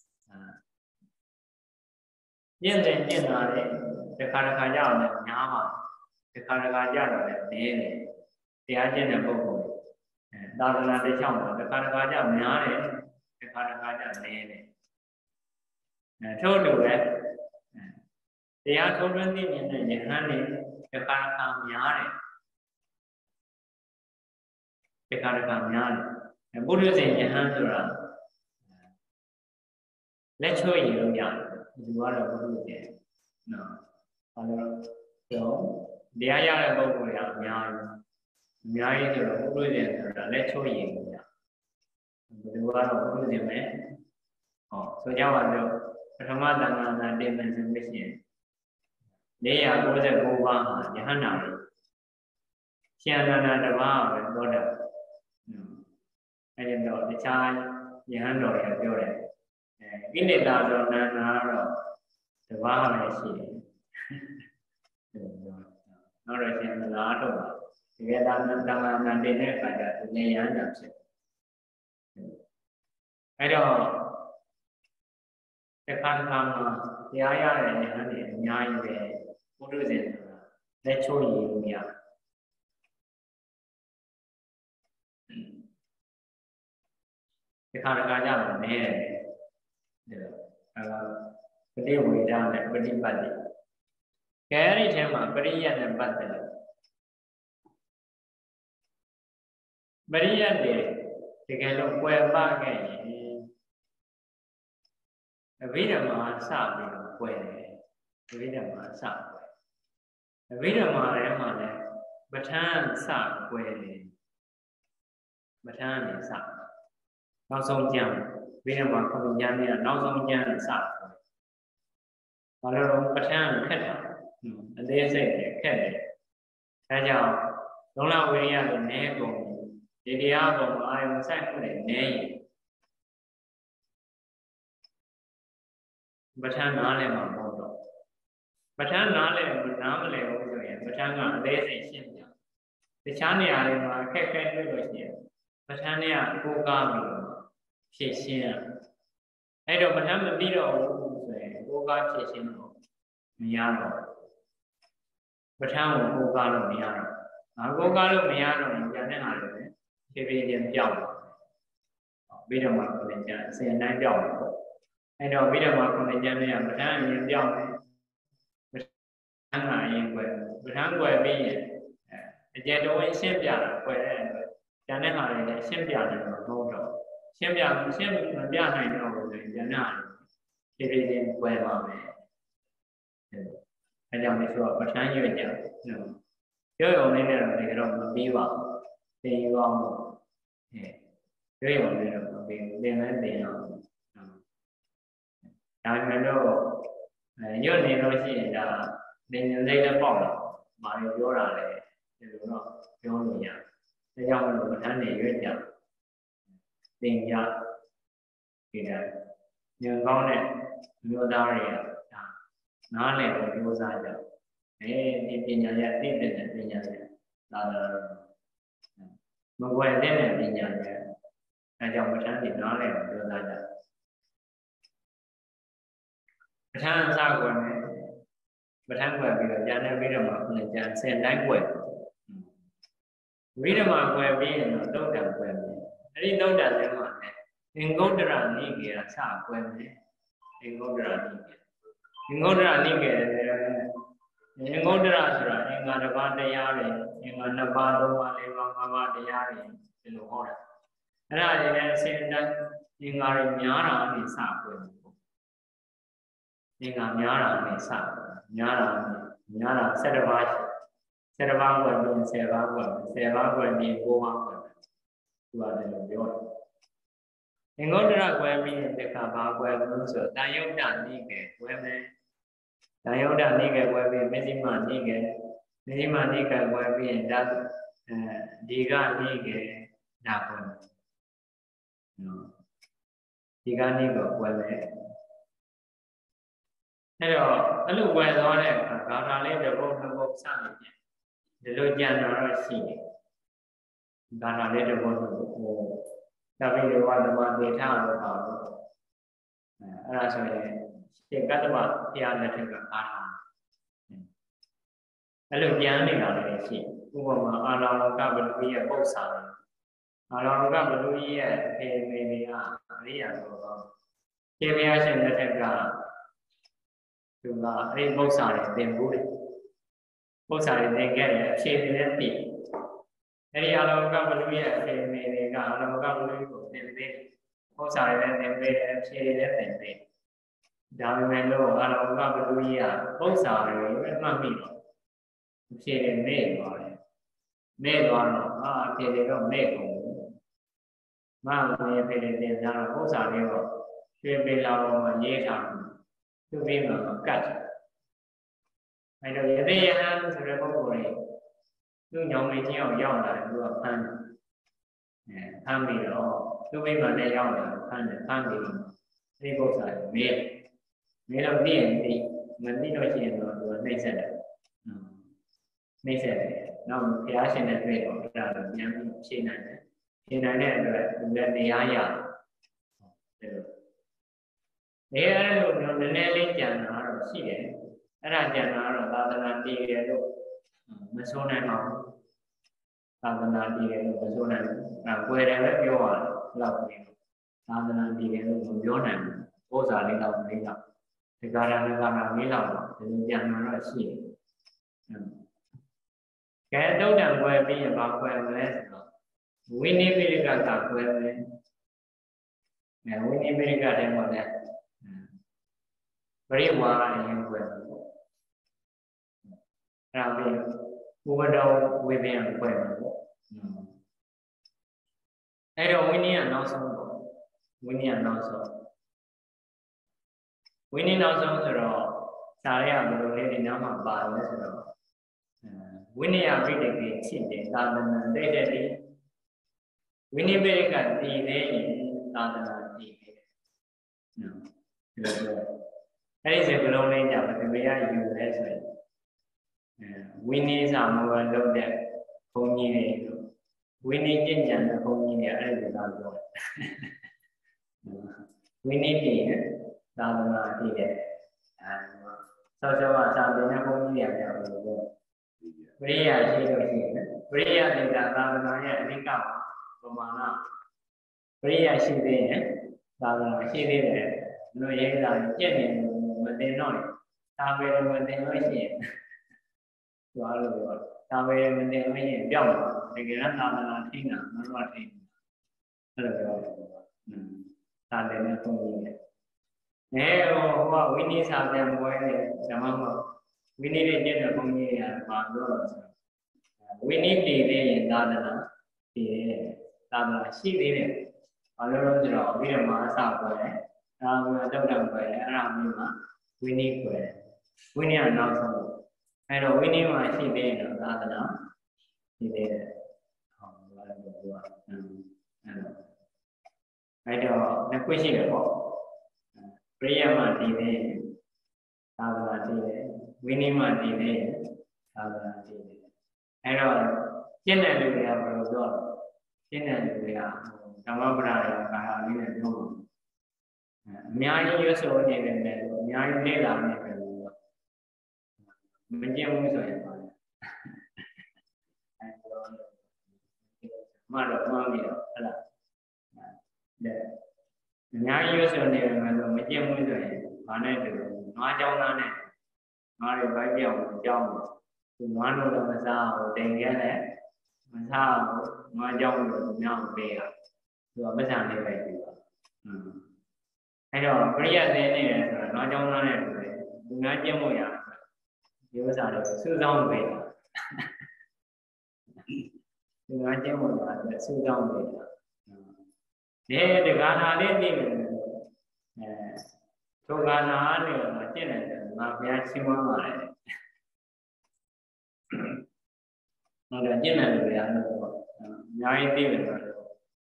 ကျင့်တယ်ကျင့်တာလေတစ်ခါတစ်ခါကြောက်တယ်ညားပါတစ်ခါတစ်ခါကြောက်တယ်နည်းတယ်တရားကျင့်တဲ့ပုဂ္ဂိုလ်အဲသာသနာတစ်ချောင်းမှာတစ်ခါတစ်ခါကြောက်များတယ်တစ်ခါတစ်ခါကြောက်နည်းတယ်အဲထို့တူပဲတရားထိုးထွင်းသိမြင်တဲ့ယဟန်တွေတစ်ခါတစ်ခါများတယ်တစ်ခါတစ်ခါများတယ်ဘုရားရှင်ယဟန်ဆိုတာလက်ချိုးရည်လို့ရတယ်ဒီကတော့ဘုရားရှင်နော်ဘာလို့တော့တရားရတဲ့ပုဂ္ဂိုလ်တွေအများကြီးအများကြီးဆိုတော့ဘုရားရှင်ဆိုတာလက်ချိုးရည်လို့ရဘယ်လိုကတော့ဘုရားရှင်ပဲဟောဆိုကြပါစို့ပထမသံဃာနာတင်မယ်ဆိုလို့ရှိရင်၄၉၉ပါးဟာယဟန္တာတွေရှင်အနန္ဒတပါးပဲသောတာအဲ့ဒီတော့တခြားယဟန်တော်တွေပြောတယ်အဲကိလေသာဆိုနာနာတော့တဘာပဲရှိတယ်နောက်တော့ရှင်မလားတော့ဒီကတာတမန်နန်တဲ့အခါကျသူနေရမ်းတာဖြစ်အဲ့တော့တခါတခါမှာတရားရတဲ့ယဟန်တွေအများကြီးပဲဘုဒ္ဓဇင်ဆိုတာလက်ချိုးရည်လို့များဒီခါတခါကြတော့နည်းတယ်အဲဒါပฏิဝေဒနဲ့ပฏิပတ်တိကဲအဲ့ဒီထဲမှာပရိယတ်နဲ့ပတ်သက်တယ်ပရိယတ်တွေတကယ်လို့ကွယ်ပခဲ့ရင်အဘိဓမ္မာစပြီးတော့ကွယ်တယ်အဘိဓမ္မာစကွယ်အဘိဓမ္မာထဲမှာလည်းပဋ္ဌာန်းစကွယ်တယ်ပဋ္ဌာန်းနဲ့စနောက်ဆုံးကျမ်းဝိဓမ္မာခုနှစ်ကျမ်းနဲ့နောက်ဆုံးကျမ်းနဲ့စတယ်ဘာလို့ပဋ္ဌာန်းခက်တာအသေးစိတ်ခက်တယ်ဒါကြောင့်လုံလဝိရိယကိုနည်းကုန်ဒီတရားပေါ်မှာအာယုံဆိုင်မှုတွေနည်းရင်ပဋ္ဌာန်းနားလည်မှာမဟုတ်တော့ပဋ္ဌာန်းနားလည်နားမလည်ဘူးဆိုရင်ပဋ္ဌာန်းကအသေးစိတ်ရှင်းပြတခြားနေရာတွေမှာအခက်အခဲတွေ့လို့ရှိရင်ပဋ္ဌာန်းเนี่ยကိုးကားပြီးတော့ဖြည့်ရှင်းရအဲ့တော့ပဋ္ဌာန်းမပြီးတော့ဘူးဆိုရင်ကိုးကားဖြည့်ရှင်းတော့မရတော့ပဋ္ဌာန်းကိုကိုးကားလို့မရတော့ငါကိုးကားလို့မရတော့ရင်ပြန်တဲ့ဟာတွေပဲဖြည်းဖြည်းချင်းပြောင်းသွားပြီးတော့မှကိုယ်လည်းကြာအစဉ်တိုင်းပြောင်းသွားအဲ့တော့ပြီးတော့မှကိုယ်လည်းကြာနေရပဋ္ဌာန်းအရင်ပြောင်းတယ်ပဋ္ဌာန်းကအရင်ကွယ်ပဋ္ဌာန်းကွယ်ပြီးရင်အကျဉ်းတော်ဝင်ရှင်းပြတာကွယ်တဲ့အတွက်ကျန်တဲ့ဟာတွေလည်းရှင်းပြတယ်တော့မဟုတ်တော့ရှင်းပြရှင်းမပြနိုင်တော့ဘူးဆိုရင်ကျန်တဲ့ဟာတွေဖြည်းဖြည်းချင်းကွယ်ပါမယ်အဲကြောင့်ဒီဆိုပဋ္ဌာန်းရွတ်ကြနော်ပြောရုံလေးနဲ့တော့တကယ်တော့မပြီးပါဘူးသင်ယူအောင်အဲပြောရုံလေးတော့မပြီးဘူးသင်လည်းသင်အောင်ဒါပေမဲ့တော့အဲရွတ်နေလို့ရှိရင်ဒါသင်ဉာဏ်လေးလည်းပေါက်လာဘာလို့ပြောတာလဲဒီလိုတော့ပြောလို့ရတယ်ဒါကြောင့်မလို့ပဋ္ဌာန်းတွေရွတ်ကြသင်ကြဒီတိုင်းဉာဏ်ကောင်းတဲ့မျိုးသားတွေကဒါနားလည်ဖို့ကြိုးစားကြအဲဒီပညာရဲ့သိတဲ့ပညာရဲ့ဒါတော့မကွယ်တဲ့ပညာရဲ့အဲကြောင့်ပဋ္ဌာန်းတွေနားလည်ဖို့ကြိုးစားကြပဋ္ဌာန်းစကွယ်နဲ့ပဋ္ဌာန်းကွယ်ပြီးတော့ဉာဏ်နဲ့ဝိဓမ္မာခုနှစ်ဉာဏ်ဆယ်တိုင်းကွယ်ဝိဓမ္မာကွယ်ပြီးရင်တော့တုတ်တံကွယ်မယ်အဲဒီတုတ်တံထဲမှာလည်းသင်္ဂုတ္တရနိကေရစကွယ်မယ်သင်္ဂုတ္တရနိကေသင်္ဂုတ္တရနိကေလည်းသင်္ဂုတ္တရဆိုတာအင်္ဂါတစ်ပါးတရားတွေအင်္ဂါနှစ်ပါးသုံးပါးလေးပါးငါးပါးတရားတွေဒီလိုဟောတာအဲ့ဒါတွေလည်းအစဉ်တိုင်းအင်္ဂါတွေများတာအနေစကွယ်မယ်အင်္ဂါများတာအနေစများတာများတာဆယ်တစ်ပါးဆယ်တစ်ပါးကွယ်ပြီးဆယ်ပါးကွယ်ဆယ်ပါးကွယ်ပြီးကိုးပါးကွယ်သူကလည်းပြောတယ်သင်္ဂုတ္တရကွယ်ပြီးတခါဘာကွယ်လို့ဆိုတန်ယုတ်တနိကေကွယ်မယ်တန်ယုတ်တနိကေကွယ်ပြီးမဇ္ဈိမနိကေမဇ္ဈိမနိကေကွယ်ပြီးဓာတ်အဲဒီကနိကေဒါကွယ်နော်ဒီကနိကေကွယ်မယ်အဲ့တော့အဲ့လိုကွယ်သွားတဲ့အခါဂါထာလေးတစ်ပုဒ်နှစ်ပုဒ်စနေပြန်ဒီလိုကြံတော့ရှိတယ်ဂါထာလေးတစ်ပုဒ်နှစ်ပုဒ်ဟိုသဗ္ဗေဝါသမဒေထလို့ပါလို့အဲ့ဒါဆိုရင်ရှင်ကတ္တဝဘုရားလက်ထက်ကအားထားအဲ့လိုပြန်နေတာလည်းရှိဥပမာအာလောကဘလူရဲ့ပု္ပ္ပာအာလောကဘလူရဲ့အဖေမေတွေကအရိယာဆိုတော့ရှင်ဘုရားရှင်လက်ထက်ကသူကအဲ့ဒီပု္ပ္ပာတွေသင်ဘူးတယ်ပု္ပ္ပာတွေသင်ခဲ့တယ်အဖြေတွေလည်းသိအဲ့ဒီအာလောကဘလူရဲ့အဖေမေတွေကအာလောကဘလူကိုသင်ပေးပု္ပ္ပာတွေလည်းသင်ပေးတယ်အဖြေတွေလည်းသင်ပေးဒါပေမဲ့လို့အာလောကဘလူကြီးကပု္ပ္ပာတွေကိုအမှတ်မိတော့အဖြေတွေမေ့သွားတယ်မေ့သွားတော့အာအဖြေတွေတော့မေ့ကုန်ဘူးမဟုတ်ရင်အဖြေတွေသင်ကြတော့ပု္ပ္ပာတွေကိုရွှေပေလာပေါ်မှာရေးထားတယ်သူ့ပြီးမှကတ်အဲ့တော့ယသိယဟန်ဆိုတဲ့ပုဂ္ဂိုလ်တွေသူ့ညောင်မင်းကြီးအောင်ရောက်လာတယ်သူကဖမ်းတယ်အဲဖမ်းပြီးတော့သူမိမလည်းရောက်လာဖမ်းတယ်ဖမ်းပြီးဒီပု္ပ္ပာမေးမေးတော့သိရင်သိမသိတော့ရှိရင်တော့သူကနှိမ့်ဆက်တယ်နှိမ့်ဆက်တယ်နောက်ဘုရားရှင်နဲ့တွေ့တော့အဲ့ဒါတော့ပြန်ပြီးဖြေနိုင်တယ်ဖြေနိုင်တဲ့အတွက်သူလည်းတရားရအဲ့လိုနေရာလို့ပြောနည်းနည်းလေးကြံတာတော့ရှိတယ်အဲ့ဒါကြံတာတော့သာသနာတည်တယ်လို့မဆိုနိုင်ပါဘူးသာသနာတည်တယ်လို့မဆိုနိုင်ဘူးအဲကွယ်တယ်ပဲပြောရတယ်လောက်နေသာသနာတည်တယ်လို့မပြောနိုင်ဘူးဥစ္စာလေးတော့လေးတော့ဒီကာရဏကာရလေးတော့ဒီလိုကြံတာတော့ရှိတယ်ကဲတုတ်တံကွယ်ပြီးရင်ဘာကွယ်မလဲဆိုတော့ဝိနည်းပိရိကကကွယ်မယ်အဲဝိနည်းပိရိကတဲ့မှာလဲပရိဝါအရင်ကွယ်မယ်ပေါ့အဲ့ဒါပြီးဥပဒေဝိပယံကွယ်မယ်ပေါ့အဲ့တော့ဝိနည်းကနောက်ဆုံးပေါ့ဝိနည်းကနောက်ဆုံးဝိနည်းနောက်ဆုံးဆိုတော့စာရရဘယ်လိုလေးဒီနောက်မှာပါလဲဆိုတော့ဝိနည်းပိဋကတိဖြစ်တယ်သာသနာတိတ်တဲ့ဝိနည်းပိဋကတည်နေရင်သာသနာတည်တယ်နော်ဒီလိုပြောအဲ့ဒီစကလုံးလေးကြပါဒီမေရယူလဲဆိုရင်ဝိနည်းစာမောလုပ်တဲ့ဘုန်းကြီးတွေဝိနည်းကျင့်ကြံတဲ့ဘုန်းကြီးတွေအဲ့ဒီလိုပြောတယ်ဝိနည်းပြည်သာသနာတည်တယ်အဲဆောစောကစာပေနဲ့ဘုန်းကြီးတွေပြောလို့ပြောပရိယာရှိလို့ရှိရင်ပရိယာတိတာသာသနာရဲ့အနိကပမာဏပရိယာရှိသေးရင်သာသနာရှိသေးတယ်လို့ရေးတာပြည့်နေမတင်တော့သာပေမတင်လို့ရှိရင်သွားလို့ပြောသာပေမတင်လို့ရှိရင်ပြောက်တယ်တကယ်တော့သာသနာထိတာမလို့ထိအဲ့လိုပြောတယ်อืมသာတယ်နဲ့ပုံကြီးတယ်အဲဟိုကဝိနည်းစာပြန်ပွဲတယ်ဓမ္မမဟုတ်ဝိနည်းရဲ့ကျင့်တဲ့ဘုန်းကြီးတွေကဘာပြောလို့ဆိုဝိနည်းတည်သေးရင်သာသနာတည်တယ်သာသနာရှိသေးတယ်ဘာလို့လဲဆိုတော့ပြီးတော့မအစပွဲတယ်ဒါကတုတ်တံပွဲတယ်အဲ့ဒါမျိုးမှာဝိနည်းပွဲတယ်ဝိနည်းကနောက်ဆုံးအဲ့တော့ဝိနည်းမှာရှိသေးရင်တော့သာသနာရှိသေးတယ်ဟောဘာလဲပြောတာအဲ့တော့အဲ့တော့နှစ်ခုရှိတယ်ပေါ့ပရိယမတည်သေးရင်သာသနာတည်တယ်ဝိနည်းမှတည်တယ်သာသနာတည်တယ်အဲ့တော့ကျင့်တဲ့လူတွေကဘယ်လိုပြောလဲကျင့်တဲ့လူတွေကဓမ္မပဒရောကာယလေးနဲ့ပြောမှာအများကြီးရွတ်ဆိုနေတယ်နဲ့အများကြီးလေ့လာနေတယ်လို့မကျင့်ဘူးဆိုရင်ပါအဲ့တော့မတော့မှန်းပြီးတော့ဟဲ့လားအများကြီးရွတ်ဆိုနေတယ်မှာလို့မကျင့်ဘူးဆိုရင်ဘာနဲ့တူနွားကြောင်းသားနဲ့ငါတွေဘိုက်ပြောင်းကိုကြောင်းတယ်သူငါတို့တော့မစားဘူးတင်ခဲ့တယ်မစားဘူးငါကြောင်းလို့သူများကိုပေးတာသူကမစားနေပဲပြီอืมအဲ့တော့ပရိယတ်သိနေတယ်ဆိုတော့ငါကြောင်းသားနဲ့တူတယ်သူများကျင့်ဖို့ရဒီဥစ္စာတွေစူးစောင်းပေးတာသူများကျင့်ဖို့ရတယ်စူးစောင်းပေးတာဒီတက္ကနာလေးသိတယ်အဲဒုက္ခနာနဲ့တော့ကျင့်တယ်ငါဘုရားရှင်းသွားပါလေဟောတော့ကျင့်တယ်လို့ရလို့ပေါ့အများကြီးသိတယ်ဆိုတော့ဒါ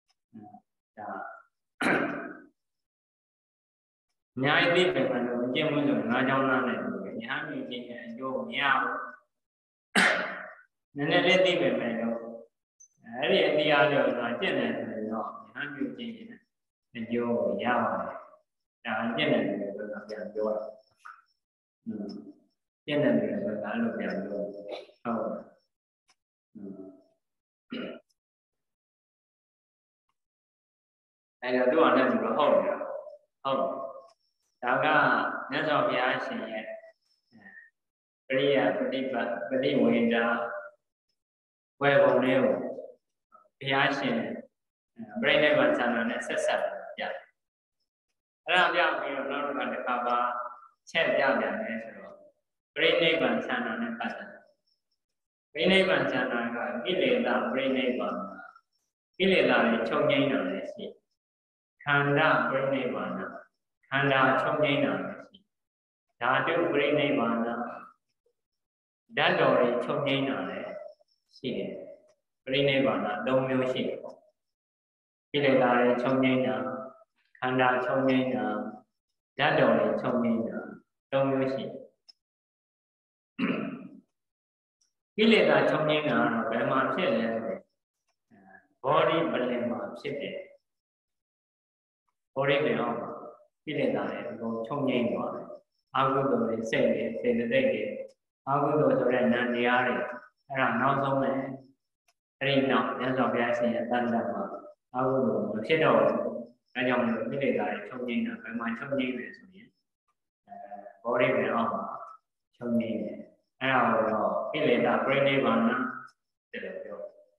အများကြီးသိတယ်ဆိုတော့ကျင့်မှုဆိုငါးကြောင်းသားနဲ့တူတယ်ညာမျိုးကျင့်ရင်အကျိုးမရဘူးနည်းနည်းလေးသိပေမဲ့တော့အဲ့ဒီအတရားတွေကိုကျင့်တယ်ဆိုတော့ညာမျိုးကျင့်ရင်အကျိုးရပါတယ်ဒါကျင့်တယ်လို့ပြောတာပြန်ပြောတာอืมကျင့်တယ်လို့ဆိုတာအဲ့လိုပြန်ပြောဟုတ်อืมအဲ့တော့သူ့အနေနဲ့သူတော့ဟုတ်တယ်ဟုတ်ဒါကမြတ်စွာဘုရားရှင်ရဲ့ပရိယပฏิပတ်ပฏิဝေဒာဝေဘုံလေးကိုဘုရားရှင်ပြိဋိဘံသံဃာနဲ့ဆက်ဆက်ပြတယ်အဲ့ဒါပြပြီးတော့နောက်တစ်ခါတစ်ခါပါချက်ပြပြန်တယ်ဆိုတော့ပြိဋိဘံသံဃာနဲ့ပတ်သက်ပြိဋိဘံသံဃာကကိလေသာပြိဋိဘံကိလေသာတွေချုပ်ငြိမ်းတာလည်းရှိခန္ဓာပြိဋိဘံခန္ဓာချုပ်ငြိမ်းတာလည်းရှိဓာတုပြိဋိဘံဓာတ်တော်တွေချုပ်ငြိမ်းတာလည်းရှိတယ်ပြိဋိဘံသုံးမျိုးရှိတယ်ကိလေသာတွေချုပ်ငြိမ်းတာခန္ဓာချုပ်ငြိမ်းတာဓာတ်တော်တွေချုပ်ငြိမ်းတာသုံးမျိုးရှိကိလေသာချုပ်ငြိမ်းတာတော့ဘယ်မှာဖြစ်လဲဆိုဘောဓိပလင်မှာဖြစ်တယ်ဘောဓိပင်အောင်ကိလေသာတွေအကုန်ချုပ်ငြိမ်းသွားတယ်အာဟုတုတွေစိတ်တွေစေတသိက်တွေအာဟုတုဆိုတဲ့နံတရားတွေအဲ့ဒါနောက်ဆုံးပဲအဲ့ဒီနောက်မြတ်စွာဘုရားရှင်ရဲ့တန်တမှာအာဟုတုမဖြစ်တော့ဘူးအဲကြောင့်ကိလေသာတွေချုပ်ငြိမ်းတာဘယ်မှာချုပ်ငြိမ်းလဲဆိုရင်အဲဘောဓိပင်အောင်မှာချုပ်ငြိမ်းတယ်အဲ့ဒါကိုတော့ကိလေသာပြိဋိဘာနာတဲ့လိုပြော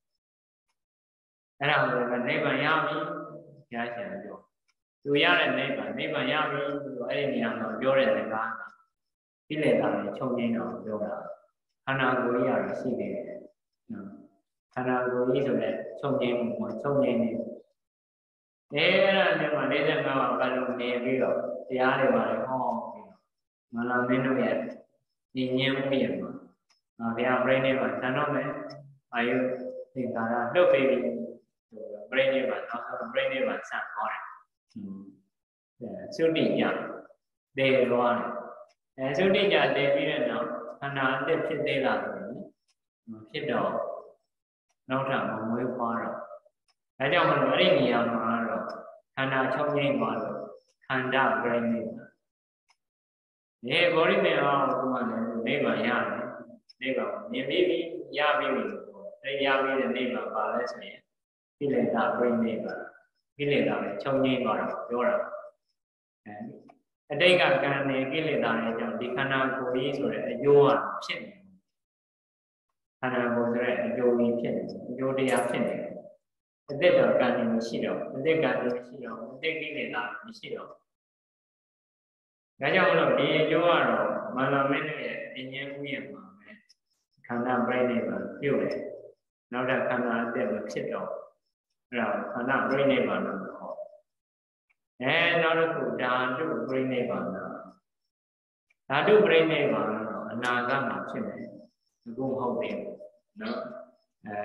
အဲ့ဒါကိုလည်းနိဗ္ဗာန်ရပြီဘုရားရှင်ပြောသူရတဲ့နိဗ္ဗာန်နိဗ္ဗာန်ရပြီဆိုတော့အဲ့ဒီနေရာမှာပြောတဲ့စကားကကိလေသာတွေချုပ်ငြိမ်းတော့ပြောတာခန္ဓာကိုယ်ကြီးရရှိနေတယ်နော်ခန္ဓာကိုယ်ကြီးဆိုတဲ့ချုပ်ငြိမ်းမှုမှာချုပ်ငြိမ်းနေတယ်အဲ့ဒါနဲ့မှ၄၅ပါးကလုံးနေပြီးတော့တရားတွေပါလေဟောပြီးတော့မလာမင်းတို့ရဲ့ညီညွတ်မှုရမှာဘုရားပြိဋိဘာသံတော်မယ်အာယုသင်္ကာရလှုပ်ပြီးဆိုတော့ပြိဋိဘာနောက်ဆုံးပြိဋိဘာစံဟောတယ်သုတိညတေရောအဲသုတိညတေပြီးတဲ့နောက်ခန္ဓာအသက်ဖြစ်သေးလားဆိုရင်မဖြစ်တော့နောက်ထပ်မမွေးဖွားတော့အဲကြောင့်မလို့အဲ့ဒီနေရာမှာတော့ခန္ဓာချုပ်ငြိမ်းသွားလို့ခန္ဓာပြိဋိဘာဒီဘောဓိမေဟောကမှလည်းနိဗ္ဗာန်ရတယ်နိဗ္ဗာန်မြင်ပြီးပြီရပြီးပြီအဲရပြီးတဲ့နိဗ္ဗာန်ပါလဲဆိုရင်ကိလေသာပြိဋိဘာကိလေသာတွေချုပ်ငြိမ်းသွားတော့ပြောတာအဲအတိတ်ကကံနေကိလေသာတွေကြောင့်ဒီခန္ဓာကိုယ်ကြီးဆိုတဲ့အကျိုးကဖြစ်နေခန္ဓာကိုယ်ဆိုတဲ့အကျိုးကြီးဖြစ်နေအကျိုးတရားဖြစ်နေအတိတ်တော့ကံနေမရှိတော့အတိတ်ကံနေမရှိတော့အတိတ်ကိလေသာမရှိတော့ဒါကြောင့်မလို့ဒီအကျိုးကတော့မန္တမင်းရဲ့အញ្ញဉ်ဥယျာဉ်မှာပဲခန္ဓာပြိဋိဘာပြုတ်တယ်နောက်တဲ့ခန္ဓာအသက်မဖြစ်တော့အဲ့ဒါခန္ဓာပြိဋိဘာလို့ဟောအဲနောက်တစ်ခုဓာတုပြိဋိဘာနာဓာတုပြိဋိဘာတော့အနာဂတ်မှာဖြစ်မယ်အခုမဟုတ်သေးဘူးနော်အဲ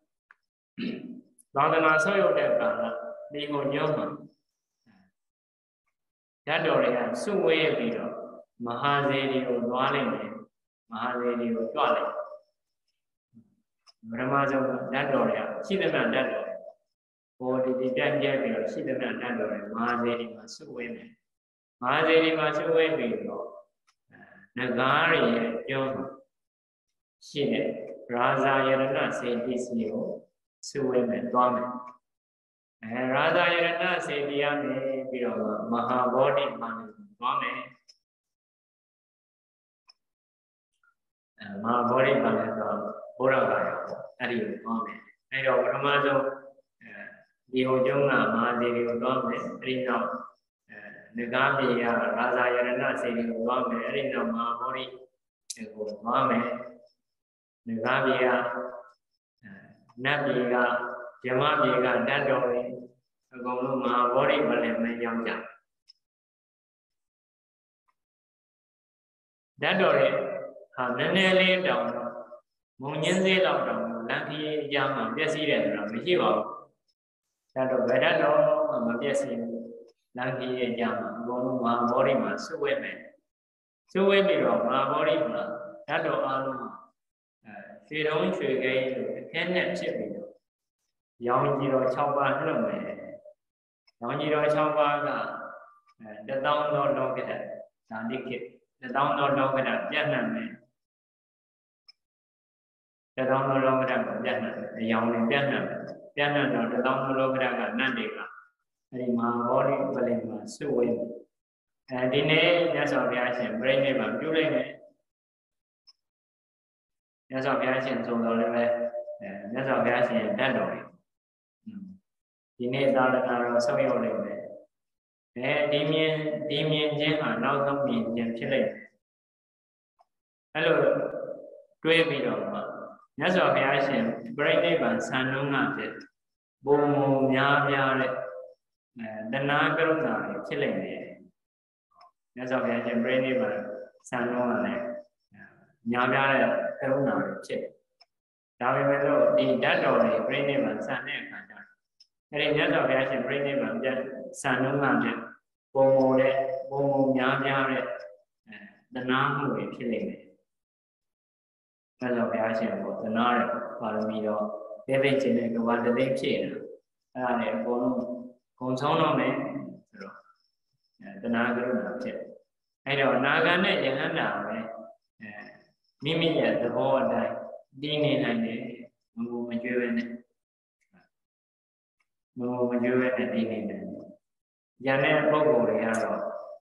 သာသနာဆောက်ရတဲ့ကာလဒီကိုညောမှာဓာတ်တော်တွေကစုဝေးပြီးတော့မဟာစေတီကိုသွားလိုက်မယ်မဟာစေတီကိုကြွလိုက်ပထမဆုံးဓာတ်တော်တွေကရှိသမျှဓာတ်တော်ဘောဒီဒီပြန်ကျဲပြီးတော့ရှိသမျှဓာတ်တော်တွေမဟာစေတီမှာစုဝေးမယ်မဟာစေတီမှာစုဝေးပြီးတော့နဂါးတွေရဲ့ကျောင်းရှိတဲ့ရာဇာယရဏစေတီစီကိုစုဝေးမယ်သွားမယ်အဲရာဇာယရဏစေတီရမယ်ပြီးတော့မဟာဗောဓိမာနကိုသွားမယ်အဲမဟာဗောဓိမာနဆိုဘုရားကရောအဲ့ဒီကိုသွားမယ်အဲတော့ပထမဆုံးအဲဒီဟိုကျုံးကမဟာစေတီကိုသွားမယ်အဲ့ဒီနောက်အဲငကားပြေရရာဇာယရဏစေတီကိုသွားမယ်အဲ့ဒီနောက်မဟာဗောဓိကိုသွားမယ်ငကားပြေရနတ်ပြေကဓမ္မပြေကတတ်တော်တွေအကုန်လုံးမဟာဗောဓိပလင်မရောက်ကြတတ်တော်တွေဟာနည်းနည်းလေးတောင်တော့မုံညင်းစေးလောက်တောင်လမ်းကြီးအကြမ်းမှာပြည့်စည်တယ်ဆိုတာမရှိပါဘူးတတ်တော်ဗဒတ်တော်မပြည့်စည်ဘူးလမ်းကြီးအကြမ်းမှာအကုန်လုံးမဟာဗောဓိမှာစုဝဲမယ်စုဝဲပြီးတော့မဟာဗောဓိမှာတတ်တော်အားလုံးအဲရွှေတုံးရွှေကိန်းဆိုအခင်းနဲ့ဖြစ်ပြီးတော့ရောင်ကြီးတော်၆ပါးနှုတ်မယ်ရောင်ကြီးတော်၆ပါးကအဲတသောင်းသောလောကဓာတ်ဒါတိကိတသောင်းသောလောကဓာတ်ပြန့်နှံ့မယ်တသောင်းသောလောကဓာတ်ကိုပြန့်နှံ့မယ်အရောင်နဲ့ပြန့်နှံ့မယ်ပြန့်နှံ့တော့တသောင်းသောလောကဓာတ်ကနတ်တွေကအဲဒီမဟာဗောဓိပလင်မှာစုဝေးအဲဒီနေ့မြတ်စွာဘုရားရှင်ပြိဋိဘာပြုလိုက်မယ်မြတ်စွာဘုရားရှင်သုံးတော်လည်းပဲအဲမြတ်စွာဘုရားရှင်တတ်တော်တွေဒီနေ့သာသနာတော်ဆောက်ရောက်လိုက်မယ်အဲဒီမြင်ဒီမြင်ခြင်းဟာနောက်ဆုံးမြင်ခြင်းဖြစ်လိုက်တယ်အဲ့လိုတွေးပြီးတော့မှမြတ်စွာဘုရားရှင်ပြိဋိဘံဆံနှုံးကဖြစ်ပုံများများတဲ့အဲတဏှာကရုဏာတွေဖြစ်လိုက်တယ်မြတ်စွာဘုရားရှင်ပြိဋိဘံဆံနှုံးကလည်းများများတဲ့ကရုဏာတွေဖြစ်ဒါပေမဲ့လို့ဒီဓာတ်တော်တွေပြိဋိဘံဆံတဲ့အခါကျအဲ့ဒီမြတ်စွာဘုရားရှင်ပြိဋိဘံပြတ်စံနှုန်းကပြတ်ပုံမတဲ့ပုံမများများတဲ့အဲတဏှာမှုတွေဖြစ်နေတယ်မြတ်စွာဘုရားရှင်ကတဏှာတဲ့ပါရမီတော့သိသိချင်းတဲ့ကဘာတသိဖြစ်နေတာအဲ့ဒါလည်းအကုန်လုံးဂုံဆုံးတော့မယ်ဆိုတော့တဏှာကရုဏာဖြစ်အဲ့တော့နာဂံနဲ့ယဟန္တာပဲအဲမိမိရဲ့သဘောအတိုင်းတည်နေနိုင်တယ်မငိုမကြွေးပဲနဲ့မငိုမကြွေးပဲနဲ့တည်နေတယ်ဉာဏ်နဲ့ပုဂ္ဂိုလ်တွေကတော့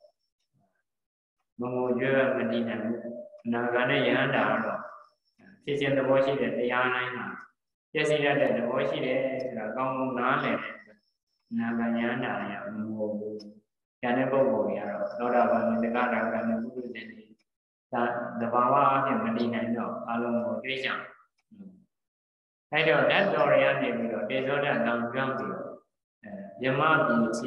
မငိုကြွေးပဲမတည်နိုင်ဘူးနာဂံနဲ့ယဟန္တာကတော့ဖြစ်ခြင်းသဘောရှိတဲ့တရားတိုင်းမှာပြည့်စည်ရတဲ့သဘောရှိတယ်ဆိုတာကောင်းကောင်းနားလည်တယ်နာဂံယဟန္တာရမငိုဘူးဉာဏ်နဲ့ပုဂ္ဂိုလ်တွေကတော့သောတာပန်နဲ့တက္ကရာကနဲ့ပုဂ္ဂိုလ်တွေဒါသဘာဝအဖြစ်မတည်နိုင်တော့အလုံးကိုတွေးကြအဲ့တော့ဓာတ်တော်တွေကနေပြီးတော့တေဇောဓာတ်နောင်ကျွမ်းပြီးတော့အဲယမပြည်ချိ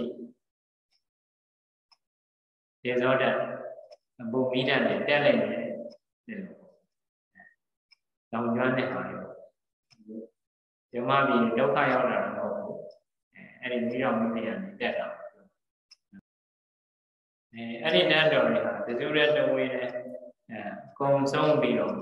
တေဇောဓာတ်အပုမိဓာတ်နဲ့တက်လိုက်တယ်ဒီလိုနောင်ကျွမ်းတဲ့ဟာတွေယမပြည်ဒုက္ခရောက်လာတော့မဟုတ်ဘူးအဲအဲ့ဒီမိတော်မိဖုရားနဲ့တက်တာအဲအဲ့ဒီဓာတ်တော်တွေဟာတစုရဲတဝေးနဲ့အဲကုံဆုံးပြီးတော့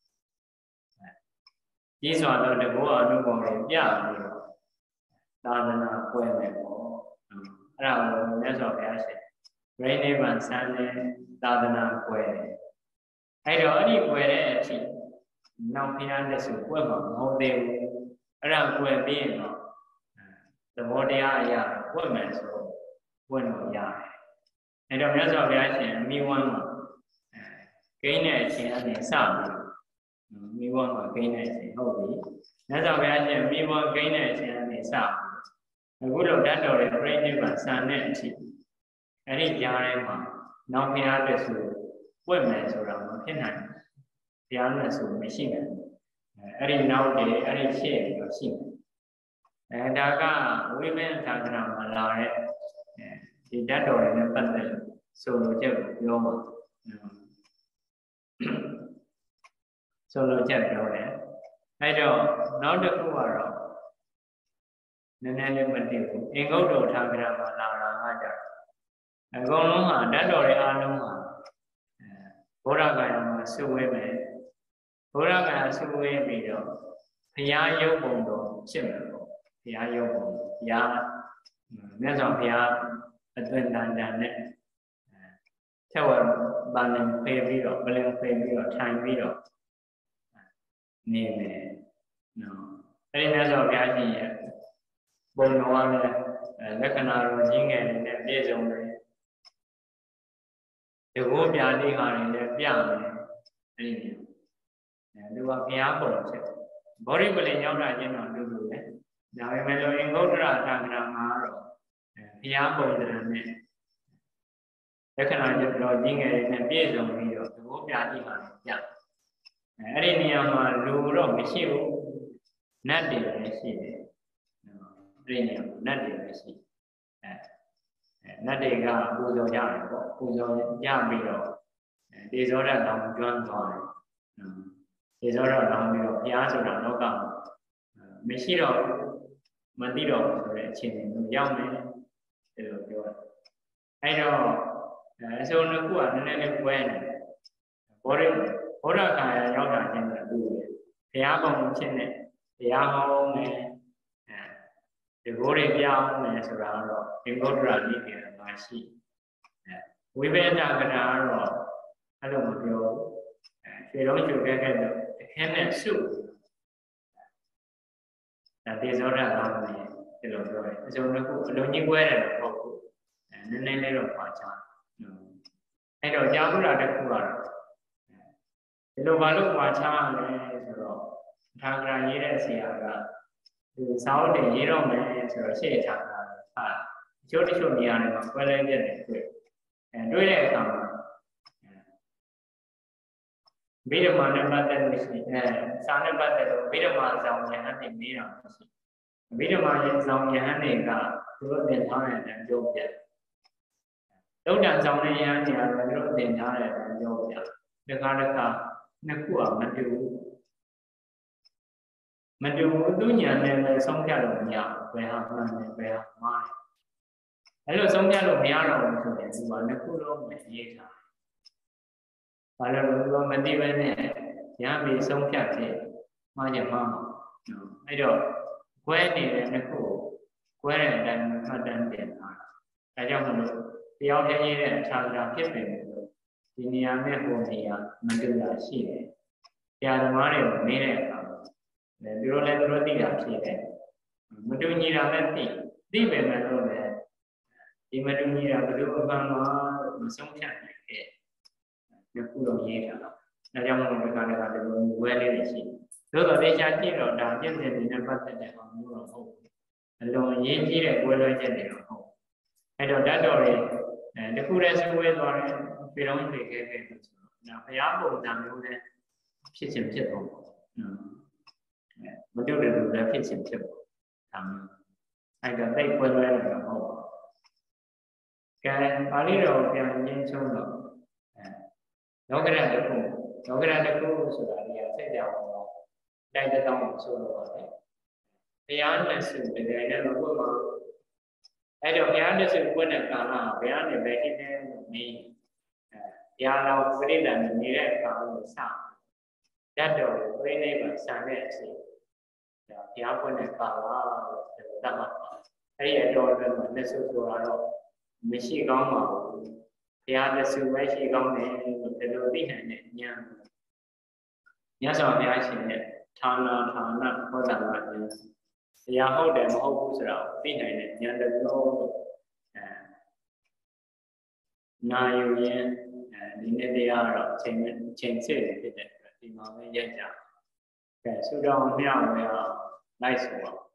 ကြီးစွာသောတဘောအနုဘောတွေပြပြီးတော့သာသနာကွဲမယ်ပေါ့အဲ့ဒါကိုမြတ်စွာဘုရားရှင်ပြိဋိဘံစံနဲ့သာသနာကွဲတယ်အဲ့တော့အဲ့ဒီကွဲတဲ့အဖြစ်နောက်ဘုရားလက်စုကွဲမှာမဟုတ်သေးဘူးအဲ့ဒါကွဲပြီးရင်တော့သဘောတရားအရာကွဲမယ်ဆိုကွဲလို့ရတယ်အဲ့တော့မြတ်စွာဘုရားရှင်မိဝမ်းမှာဂိမ်းတဲ့အချိန်အနေစပြီးမိဘမှာဂိမ်းတဲ့အချိန်ဟုတ်ပြီမြတ်စွာဘုရားရှင်မိဘဂိမ်းတဲ့အချိန်အနေစပြီးအခုတော့ဓာတ်တော်တွေပြိဋိဘံစံတဲ့အချိန်အဲ့ဒီကြားထဲမှာနောက်ဘုရားလက်စုပွင့်မယ်ဆိုတာမဖြစ်နိုင်ဘူးဘုရားလက်စုမရှိနိုင်ဘူးအဲ့ဒီနောက်တွေအဲ့ဒီရှေ့ပြီးတော့ရှိတယ်အဲဒါကဝိမေသာသနာမှာလာတဲ့ဒီဓာတ်တော်တွေနဲ့ပတ်သက်လို့ဆိုလိုချက်ကိုပြောမှာဆိုလိုချက်ပြောတယ်အဲ့တော့နောက်တစ်ခုကတော့နည်းနည်းလေးမသိဘူးအင်္ဂုတ္တထာဂရမှာလာတာကကြတော့အကုန်လုံးဟာဓာတ်တော်တွေအားလုံးဟာအဲဘောဓဂါယမှာစုဝေးမယ်ဘောဓဂါယစုဝေးပြီးတော့ဘုရားရုပ်ပုံတော်ဖြစ်မယ်ပေါ့ဘုရားရုပ်ပုံဘုရားမြတ်စွာဘုရားအသွင်တန်တန်နဲ့ထက်ဝဗာလင်ဖေးပြီးတော့ဗလင်ဖေးပြီးတော့ထိုင်ပြီးတော့နေမယ်နော်အဲဒီမြတ်စွာဘုရားရှင်ရဲ့ပုံတော်ကလည်းလက္ခဏာတော်ကြီးငယ်တွေနဲ့ပြည့်စုံတယ်ဒီဘိုးပြာလေးဟာတွေလည်းပြမယ်အဲဒီနေသူကဘုရားပုံဖြစ်ဘောဓိပလင်ရောက်တာချင်းတော့လူလူပဲဒါပေမဲ့လို့အင်္ဂုတ္တရသာဂရမှာတော့ဘုရားပုံစံနဲ့လက္ခဏာကျတော့ကြီးငယ်တွေနဲ့ပြည့်စုံပြီးတော့ဒီဘိုးပြာလေးဟာတွေပြအဲ့ဒီနေရာမှာလူတော့မရှိဘူးနတ်တွေပဲရှိတယ်အဲ့ဒီနေရာမှာနတ်တွေပဲရှိအဲနတ်တွေကပူဇော်ကြတယ်ပေါ့ပူဇော်ကြပြီးတော့တေဇောဓာတ်တောင်ကျွမ်းသွားတယ်တေဇောဓာတ်တောင်ပြီးတော့ဘုရားဆိုတာလောကမှာမရှိတော့မသိတော့ဘူးဆိုတဲ့အချိန်မျိုးရောက်မယ်ဒီလိုပြောတယ်အဲ့တော့အစုံတစ်ခုကနည်းနည်းလေးပွဲနေဘောရဘောရကာယရောက်တာချင်းကသူ့ရဲ့ဘုရားပုံဖြစ်နေတရားဟောမယ်အဲဒီဘိုးတွေပြောင်းမယ်ဆိုတာတော့အင်္ဂုတ္တရနိကေမှာရှိအဲဝိဘေဒကနာတော့အဲ့လိုမပြောဘူးအဲရွှေလုံးကျုပ်ခဲ့ခဲ့တော့တခဲနဲ့စုဒါတေဇောဓာတ်ကောင်းတယ်ဒီလိုပြောတယ်အစုံတစ်ခုအလုံးကြီးကွဲတယ်တော့မဟုတ်ဘူးအဲနည်းနည်းလေးတော့ပါချာအဲ့တော့ကြာဘူးတာတစ်ခုကတော့ဒီလိုဘာလို့ပါချာလဲဆိုတော့ထာဂရရေးတဲ့ဆရာကဒီစာအုပ်တွေရေးတော့မယ်ဆိုတော့ရှေ့ထားတာဟာတချို့တချို့နေရာတွေမှာကွဲလဲပြတယ်တွေ့အဲတွေ့တဲ့အခါမှာဗိဓမာနဲ့ပတ်သက်လို့ရှိရင်အဲစာနဲ့ပတ်သက်လို့ဗိဓမာဆောင်ယဟန်တွေမေးတာရှိဗိဓမာရဲ့ဆောင်ယဟန်တွေကသူတို့သင်ထားတဲ့အပြောပြသုဒ္ဓံဆောင်တဲ့ယဟန်တွေကတော့သူတို့သင်ထားတဲ့အပြောပြတခါတခါနှစ်ခုကမတူဘူးမတူဘူးသူညာနဲ့လည်းဆုံးဖြတ်လို့မရဘူးဘယ်ဟာမှန်တယ်ဘယ်ဟာမှားတယ်အဲ့လိုဆုံးဖြတ်လို့မရတော့ဘူးဆိုရင်ဒီမှာတစ်ခုလုံးပဲရေးထားဘာလို့လဲဆိုတော့မသိဘဲနဲ့ရမ်းပြီးဆုံးဖြတ်ဖြစ်မှားကြမှားမှာအဲ့တော့ကွဲနေတဲ့နှစ်ခုကွဲတဲ့အတိုင်းမှတ်တမ်းတင်ထားတာဒါကြောင့်မလို့တယောက်တည်းရေးတဲ့အခြားခြားဖြစ်ပေမဲ့ဒီနေရာနဲ့ဟိုနေရာမတူတာရှိတယ်ဆရာသမားတွေကိုမေးတဲ့အခါသူတို့လည်းသူတို့သိတာဖြစ်တယ်မတူညီတာလည်းသိသိပေမဲ့လို့လည်းဒီမတူညီတာဘယ်လိုအမှန်မှာမဆုံးဖြတ်နိုင်ခဲ့ဒီခုလုံးရေးတာတော့ဒါကြောင့်မလို့ဒီကနေ့ကဒီလိုဝဲလေးတွေရှိသို့တော်တေချာကြည့်တော့ဒါပြည့်စုံနေတဲ့ပတ်သက်တဲ့အောင်မျိုးတော့ဟုတ်အလုံးရေးကြီးတဲ့ဝဲလွှဲချက်တွေတော့ဟုတ်အဲ့တော့တတ်တော်တွေအဲတခုတည်းစဝဲသွားတယ်ပြေတော့ပြေခဲ့ခဲ့ဆိုတော့ဒါဘုရားပုံစံမျိုးနဲ့ဖြစ်ခြင်းဖြစ်တော့မတူတဲ့လူလည်းဖြစ်ခြင်းဖြစ်ပေါ့ဒါမျိုးအဲ့တော့တိတ်ပွဲလွဲတယ်တော့ဟုတ်ပါကဲပါဠိတော်ပြန်ရင်းချုံတော့အဲလောကရတခုလောကရတခုဆိုတာဒီဟာစိတ်ကြောင်တော့တိုက်တောင်းဆိုလို့ပါတယ်ဘုရားနဲ့စုတကယ်နဲ့ဘုရားမှာအဲ့တော့ဘုရားနဲ့စုဘုရားနဲ့ကာလဘုရားနဲ့ပဲဖြစ်တယ်လို့နေအဲဘုရားတော်ပြိတ္တန်နေတဲ့အခါကိုစတတ်တော်ပြိဋိဘံဆံတဲ့အချိန်ဒါဘုရားဘုရားနဲ့ကာလလို့သတ်မှတ်ပါအဲ့ဒီအတော်အတွက်မှာလက်စုဆိုတာတော့မရှိကောင်းပါဘူးဘုရားလက်စုပဲရှိကောင်းတယ်လို့ဒီလိုသိနိုင်တဲ့ဉာဏ်မြတ်စွာဘုရားရှင်ရဲ့ဌာနဌာနဟောတာကဉာဏ်တရားဟုတ်တယ်မဟုတ်ဘူးဆိုတာကိုသိနိုင်တဲ့ဉာဏ်တစ်မျိုးအဲနာယူရင်အဲဒီနေ့တရားတော့ချိန်ချိန်စစ်နေဖြစ်တဲ့အတွက်ဒီမှာပဲရက်ကြကဲဆုတောင်းမြောက်မြောက်လိုက်ဆိုတော့